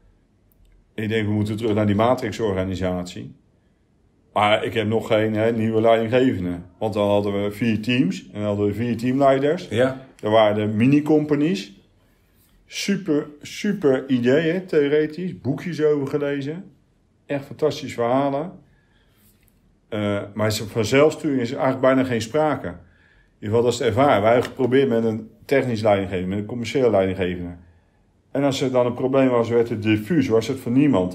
Ik denk, we moeten terug naar die matrixorganisatie. Maar ik heb nog geen hè, nieuwe leidinggevende. Want dan hadden we vier teams. En dan hadden we vier teamleiders. Ja. Er waren de mini-companies. Super, super ideeën, theoretisch. Boekjes over gelezen. Echt fantastische verhalen. Uh, maar van zelfsturing is er eigenlijk bijna geen sprake. In ieder geval, dat is de ervaring. Wij hebben geprobeerd met een technisch leidinggevende, met een commercieel leidinggevende. En als er dan een probleem was, werd het diffuus, was het voor niemand.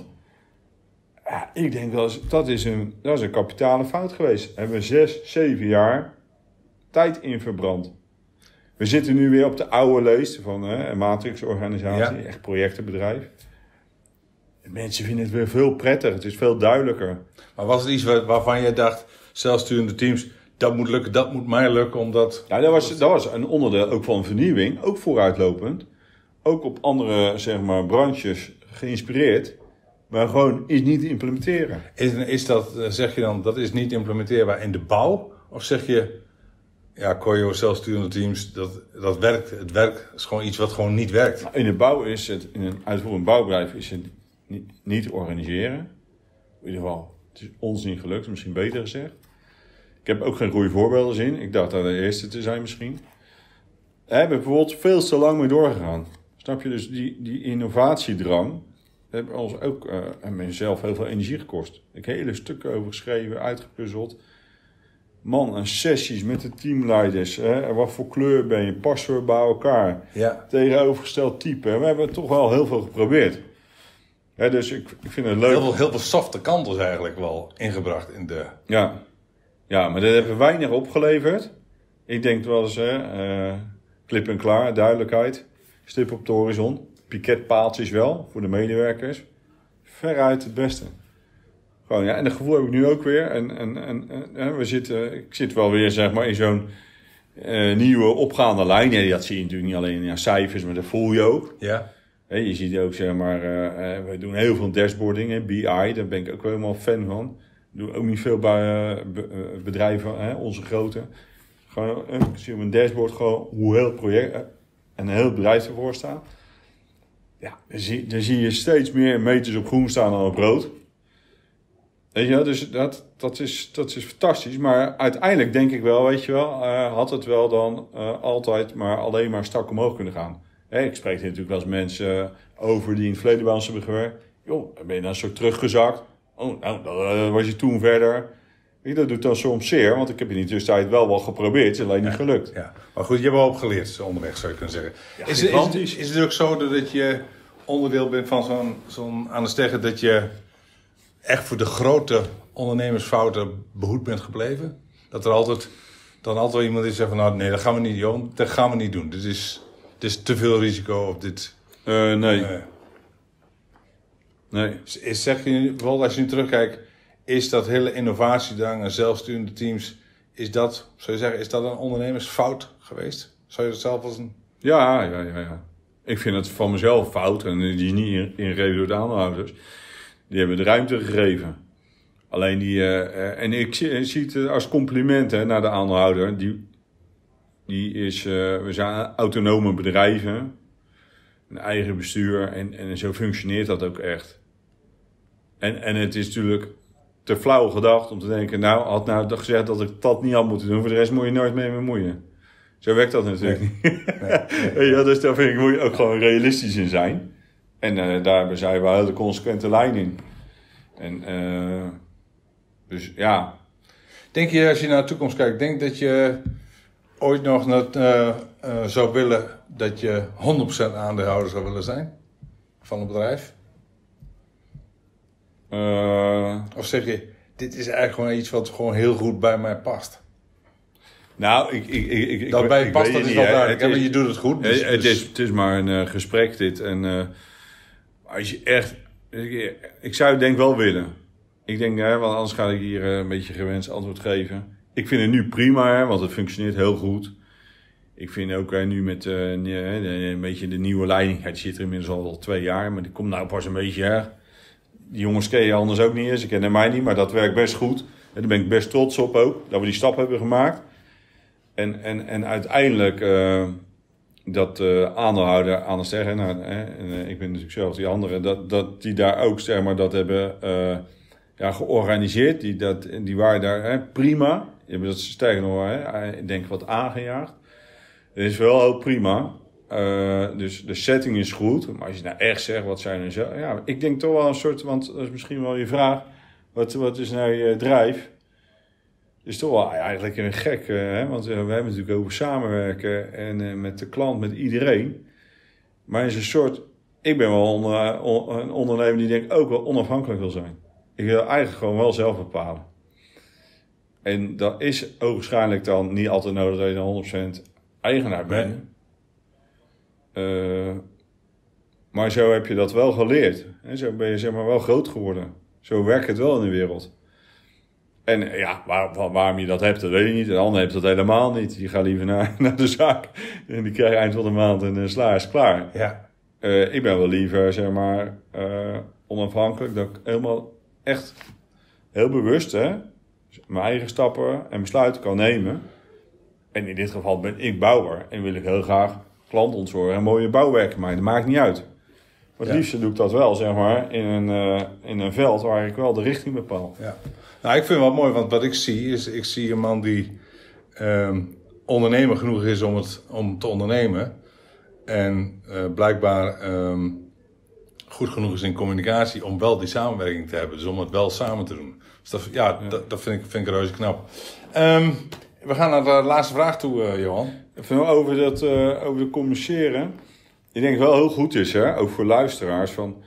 Ja, ik denk dat is, dat is een, dat is een kapitale fout geweest. Daar hebben we zes, zeven jaar tijd in verbrand. We zitten nu weer op de oude leest van hè, een matrixorganisatie, ja. Echt projectenbedrijf. De mensen vinden het weer veel prettiger, het is veel duidelijker. Maar was het iets waar, waarvan je dacht, zelfsturende teams, dat moet lukken, dat moet mij lukken, omdat... Ja, dat was, dat was een onderdeel ook van vernieuwing, ook vooruitlopend. Ook op andere, zeg maar, branches geïnspireerd, maar gewoon is niet te implementeren. Is, is dat, zeg je dan, dat is niet implementeerbaar in de bouw? Of zeg je, ja, Coyo, zelfsturende teams, dat, dat werkt, het werkt, is gewoon iets wat gewoon niet werkt? In de bouw is het, in een uitvoerend bouwbedrijf is het niet, niet te organiseren. In ieder geval, het is ons niet gelukt, misschien beter gezegd. Ik heb ook geen goede voorbeelden gezien. Ik dacht daar de eerste te zijn misschien. Daar hebben we bijvoorbeeld veel te lang mee doorgegaan. Snap je? Dus die, die innovatiedrang heeft ons ook uh, en mijzelf heel veel energie gekost. Ik heb hele stukken over geschreven, uitgepuzzeld. Man, en sessies met de teamleiders. Hè? Wat voor kleur ben je? Passen we bij elkaar? Ja. Tegenovergesteld type. We hebben toch wel heel veel geprobeerd. Hè, dus ik, ik vind het leuk. Heel veel, heel veel softe kanten eigenlijk wel ingebracht in de... Ja. Ja, maar dat hebben weinig opgeleverd. Ik denk wel eens, hè, uh, klip en klaar, duidelijkheid. Stip op de horizon. Piketpaaltjes wel, voor de medewerkers. Veruit het beste. Gewoon, ja, en dat gevoel heb ik nu ook weer. En, en, en, en we zitten, ik zit wel weer, zeg maar, in zo'n uh, nieuwe opgaande lijn. Ja, dat zie je natuurlijk niet alleen in ja, cijfers, maar dat voel je ook. Ja. He, je ziet ook, zeg maar, uh, we doen heel veel dashboarding, hè, B I, daar ben ik ook helemaal fan van. Doen ook niet veel bij uh, be, uh, bedrijven, hè, onze grote. Gewoon, uh, ik zie op een dashboard gewoon hoe heel het project uh, en een heel bedrijf ervoor staat. Ja, dan zie, dan zie je steeds meer meters op groen staan dan op rood. Weet je wel, dus dat, dat, is, dat is fantastisch. Maar uiteindelijk denk ik wel, weet je wel, uh, had het wel dan uh, altijd maar alleen maar strak omhoog kunnen gaan. Hè, ik spreek natuurlijk wel eens mensen uh, over die in het verleden bij ons hebben gewerkt. Joh, dan ben je dan een soort teruggezakt. Oh, nou, dan uh, was je toen verder. Weet je, dat doet dan soms zeer, want ik heb in die tussentijd wel wel geprobeerd, het is alleen niet gelukt. Ja. Maar goed, je hebt wel opgeleerd onderweg, zou je kunnen zeggen. Ja, is, het, is, is, is het ook zo dat je onderdeel bent van zo'n, zo'n aan de steggen dat je echt voor de grote ondernemersfouten behoed bent gebleven? Dat er altijd, dan altijd wel iemand is die zegt van nou nee, dat gaan we niet, joh, dat gaan we niet doen. Dit is, dit is te veel risico of dit... Uh, nee. Uh, nee. Is, zeg je bijvoorbeeld als je nu terugkijkt, is dat hele innovatiedrang en zelfsturende teams, is dat, zou je zeggen, is dat een ondernemersfout geweest? Zou je dat zelf als een... Ja, ja, ja, ja. Ik vind het van mezelf fout en die is niet ingegeven door de aandeelhouders. Die hebben de ruimte gegeven. Alleen die, uh, en ik zie, zie het als compliment hè, naar de aandeelhouder. Die, die is, uh, we zijn autonome bedrijven, een eigen bestuur en, en zo functioneert dat ook echt. En, en het is natuurlijk te flauw gedacht om te denken, nou, had nou gezegd dat ik dat niet had moeten doen, voor de rest moet je nooit mee bemoeien. Zo werkt dat natuurlijk nee. niet. Nee, nee. Ja, dus daar vind ik, moet je ook gewoon realistisch in zijn. En uh, daar hebben zij wel een hele consequente lijn in. En uh, dus ja. Denk je, als je naar de toekomst kijkt, denk dat je ooit nog naar, uh, uh, zou willen dat je honderd procent aandeelhouder zou willen zijn van een bedrijf? Uh, of zeg je, dit is eigenlijk gewoon iets wat gewoon heel goed bij mij past? Nou, ik, ik, ik, ik, dat bij ik past, dat is wel duidelijk. Het is, je doet het goed. Dus, het, dus. is, het is maar een uh, gesprek dit. En uh, als je echt... Ik, ik zou het denk wel willen. Ik denk, hè, want anders ga ik hier uh, een beetje gewenst antwoord geven. Ik vind het nu prima, hè, want het functioneert heel goed. Ik vind ook hè, nu met uh, een beetje de nieuwe leiding... Ja, die zit er inmiddels al, al twee jaar, maar die komt nou pas een beetje... Hè, die jongens ken je anders ook niet eens. Ze kennen mij niet, maar dat werkt best goed. En daar ben ik best trots op ook, dat we die stap hebben gemaakt. En, en, en uiteindelijk uh, dat uh, aandeelhouder aan het zeggen, nou, hè, en, uh, ik ben natuurlijk zelf die andere, dat, dat die daar ook zeg maar dat hebben uh, ja, georganiseerd. Die, dat, die waren daar hè, prima. Die hebben dat sterker nog, hè, ik denk wat aangejaagd. Dat is wel heel prima. Uh, dus de setting is goed. Maar als je nou echt zegt, wat zijn er zo? Ja, ik denk toch wel een soort, want dat is misschien wel je vraag. Wat, wat is nou je drijf? Is toch wel eigenlijk een gek, hè? Want we hebben het natuurlijk over samenwerken en uh, met de klant, met iedereen. Maar het is een soort, ik ben wel een, uh, on, een ondernemer die denk ik ook wel onafhankelijk wil zijn. Ik wil eigenlijk gewoon wel zelf bepalen. En dat is ogenschijnlijk dan niet altijd nodig dat je honderd procent eigenaar bent. Uh, maar zo heb je dat wel geleerd. En zo ben je zeg maar wel groot geworden. Zo werkt het wel in de wereld. En ja, waar, waarom je dat hebt, dat weet je niet. De ander heeft dat helemaal niet. Die gaat liever naar, naar de zaak. En die krijgt eind van de maand een uh, salaris klaar. Ja. Uh, ik ben wel liever, zeg maar, uh, onafhankelijk. Dat ik helemaal echt heel bewust, hè, mijn eigen stappen en besluiten kan nemen. En in dit geval ben ik bouwer. En wil ik heel graag klantontzorgen en mooie bouwwerken maken. Dat maakt niet uit. Maar het ja. liefst doe ik dat wel, zeg maar, in een, uh, in een veld waar ik wel de richting bepaal. Ja. Nou, ik vind het wel mooi, want wat ik zie is, ik zie een man die um, ondernemer genoeg is om, het, om te ondernemen. En uh, blijkbaar um, goed genoeg is in communicatie om wel die samenwerking te hebben. Dus om het wel samen te doen. Dus dat, ja, ja. dat, dat vind, ik, vind ik reuze knap. Um, we gaan naar de laatste vraag toe, uh, Johan. Even over dat uh, over de communiceren. Ik denk wel heel goed is, hè, ook voor luisteraars, van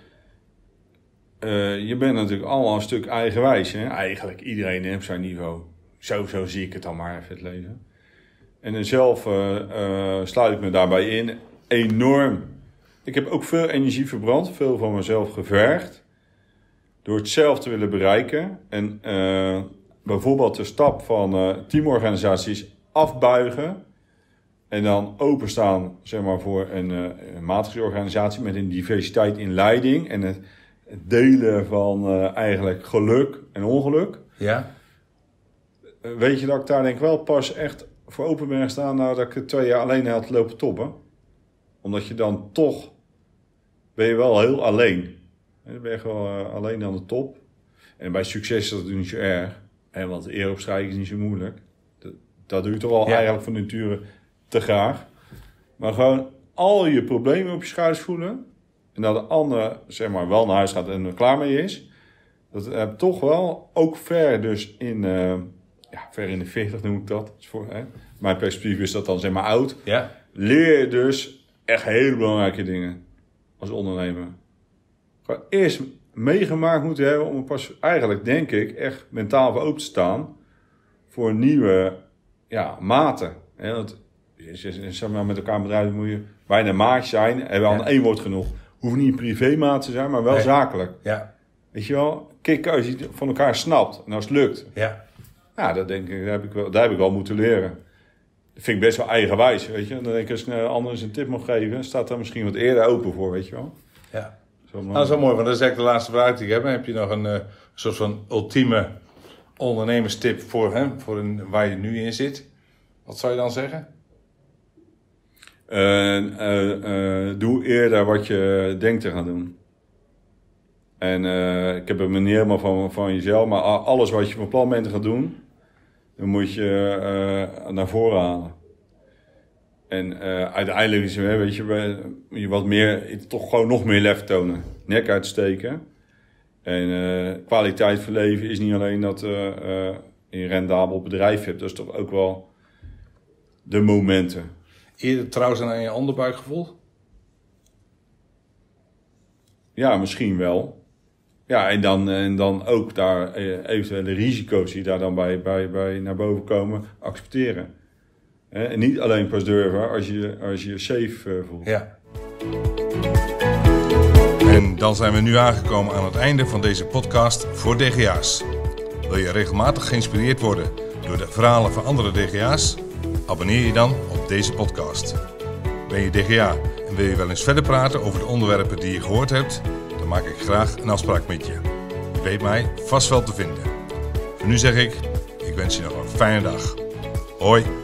uh, je bent natuurlijk allemaal een stuk eigenwijs. Hè? Eigenlijk iedereen op zijn niveau. Zo, zo zie ik het dan maar even het leven. En dan zelf uh, uh, sluit ik me daarbij in. Enorm. Ik heb ook veel energie verbrand, veel van mezelf gevergd. Door het zelf te willen bereiken. En uh, bijvoorbeeld de stap van uh, teamorganisaties afbuigen. En dan openstaan, zeg maar, voor een, uh, een matrixorganisatie met een diversiteit in leiding. En het, het delen van uh, eigenlijk geluk en ongeluk. Ja. Uh, weet je dat ik daar denk ik wel pas echt voor open ben gestaan nadat ik het twee jaar alleen had lopen toppen. Omdat je dan toch, ben je wel heel alleen. En dan ben je gewoon uh, alleen aan de top. En bij succes is dat niet zo erg. En want eer opstrijken is niet zo moeilijk. Dat, dat doe je toch al ja. eigenlijk van nature te graag. Maar gewoon al je problemen op je schouders voelen. En dat de ander, zeg maar, wel naar huis gaat en er klaar mee is. Dat heb toch wel, ook ver dus in, uh, ja, ver in de veertig noem ik dat. Dus voor, hè. Mijn perspectief is dat dan, zeg maar, oud. Ja. Leer je dus echt hele belangrijke dingen als ondernemer. Gewoon eerst meegemaakt moeten hebben om er pas eigenlijk, denk ik, echt mentaal voor open te staan voor nieuwe ja, maten. Hè, want zeg maar, met elkaar bedrijven moet je bijna maat zijn. Hebben we al ja. één woord genoeg. Hoeft niet een privémaat te zijn, maar wel nee. zakelijk. Ja. Weet je wel? Kijk, als je het van elkaar snapt en als het lukt. Ja. Ja, dat denk ik, daar heb ik wel, daar heb ik wel moeten leren. Dat vind ik best wel eigenwijs, weet je. Dan denk ik, als ik anders een tip mag geven, staat daar misschien wat eerder open voor, weet je wel. Ja. Zo Nou, dat is wel mooi, want dat is eigenlijk de laatste vraag die ik heb. Heb je nog een uh, soort van ultieme ondernemerstip voor, hè, voor een, waar je nu in zit? Wat zou je dan zeggen? Uh, uh, uh, doe eerder wat je denkt te gaan doen. En uh, ik heb het niet helemaal van, van jezelf, maar alles wat je van plan bent te gaan doen, dan moet je uh, naar voren halen. En uh, uiteindelijk is het, weet je, je wat meer, toch gewoon nog meer lef tonen. Nek uitsteken. En uh, kwaliteit van leven is niet alleen dat uh, uh, je een rendabel bedrijf hebt. Dat is toch ook wel de momenten. Eerder trouwens aan je onderbuikgevoel? Ja, misschien wel. Ja, en dan, en dan ook daar eventuele risico's die daar dan bij, bij, bij naar boven komen, accepteren. En niet alleen pas durven als je als je safe voelt. Ja. En dan zijn we nu aangekomen aan het einde van deze podcast voor D G A's. Wil je regelmatig geïnspireerd worden door de verhalen van andere D G A's? Abonneer je dan op deze podcast. Ben je D G A en wil je wel eens verder praten over de onderwerpen die je gehoord hebt? Dan maak ik graag een afspraak met je. Je weet mij vast wel te vinden. Voor nu zeg ik, ik wens je nog een fijne dag. Hoi!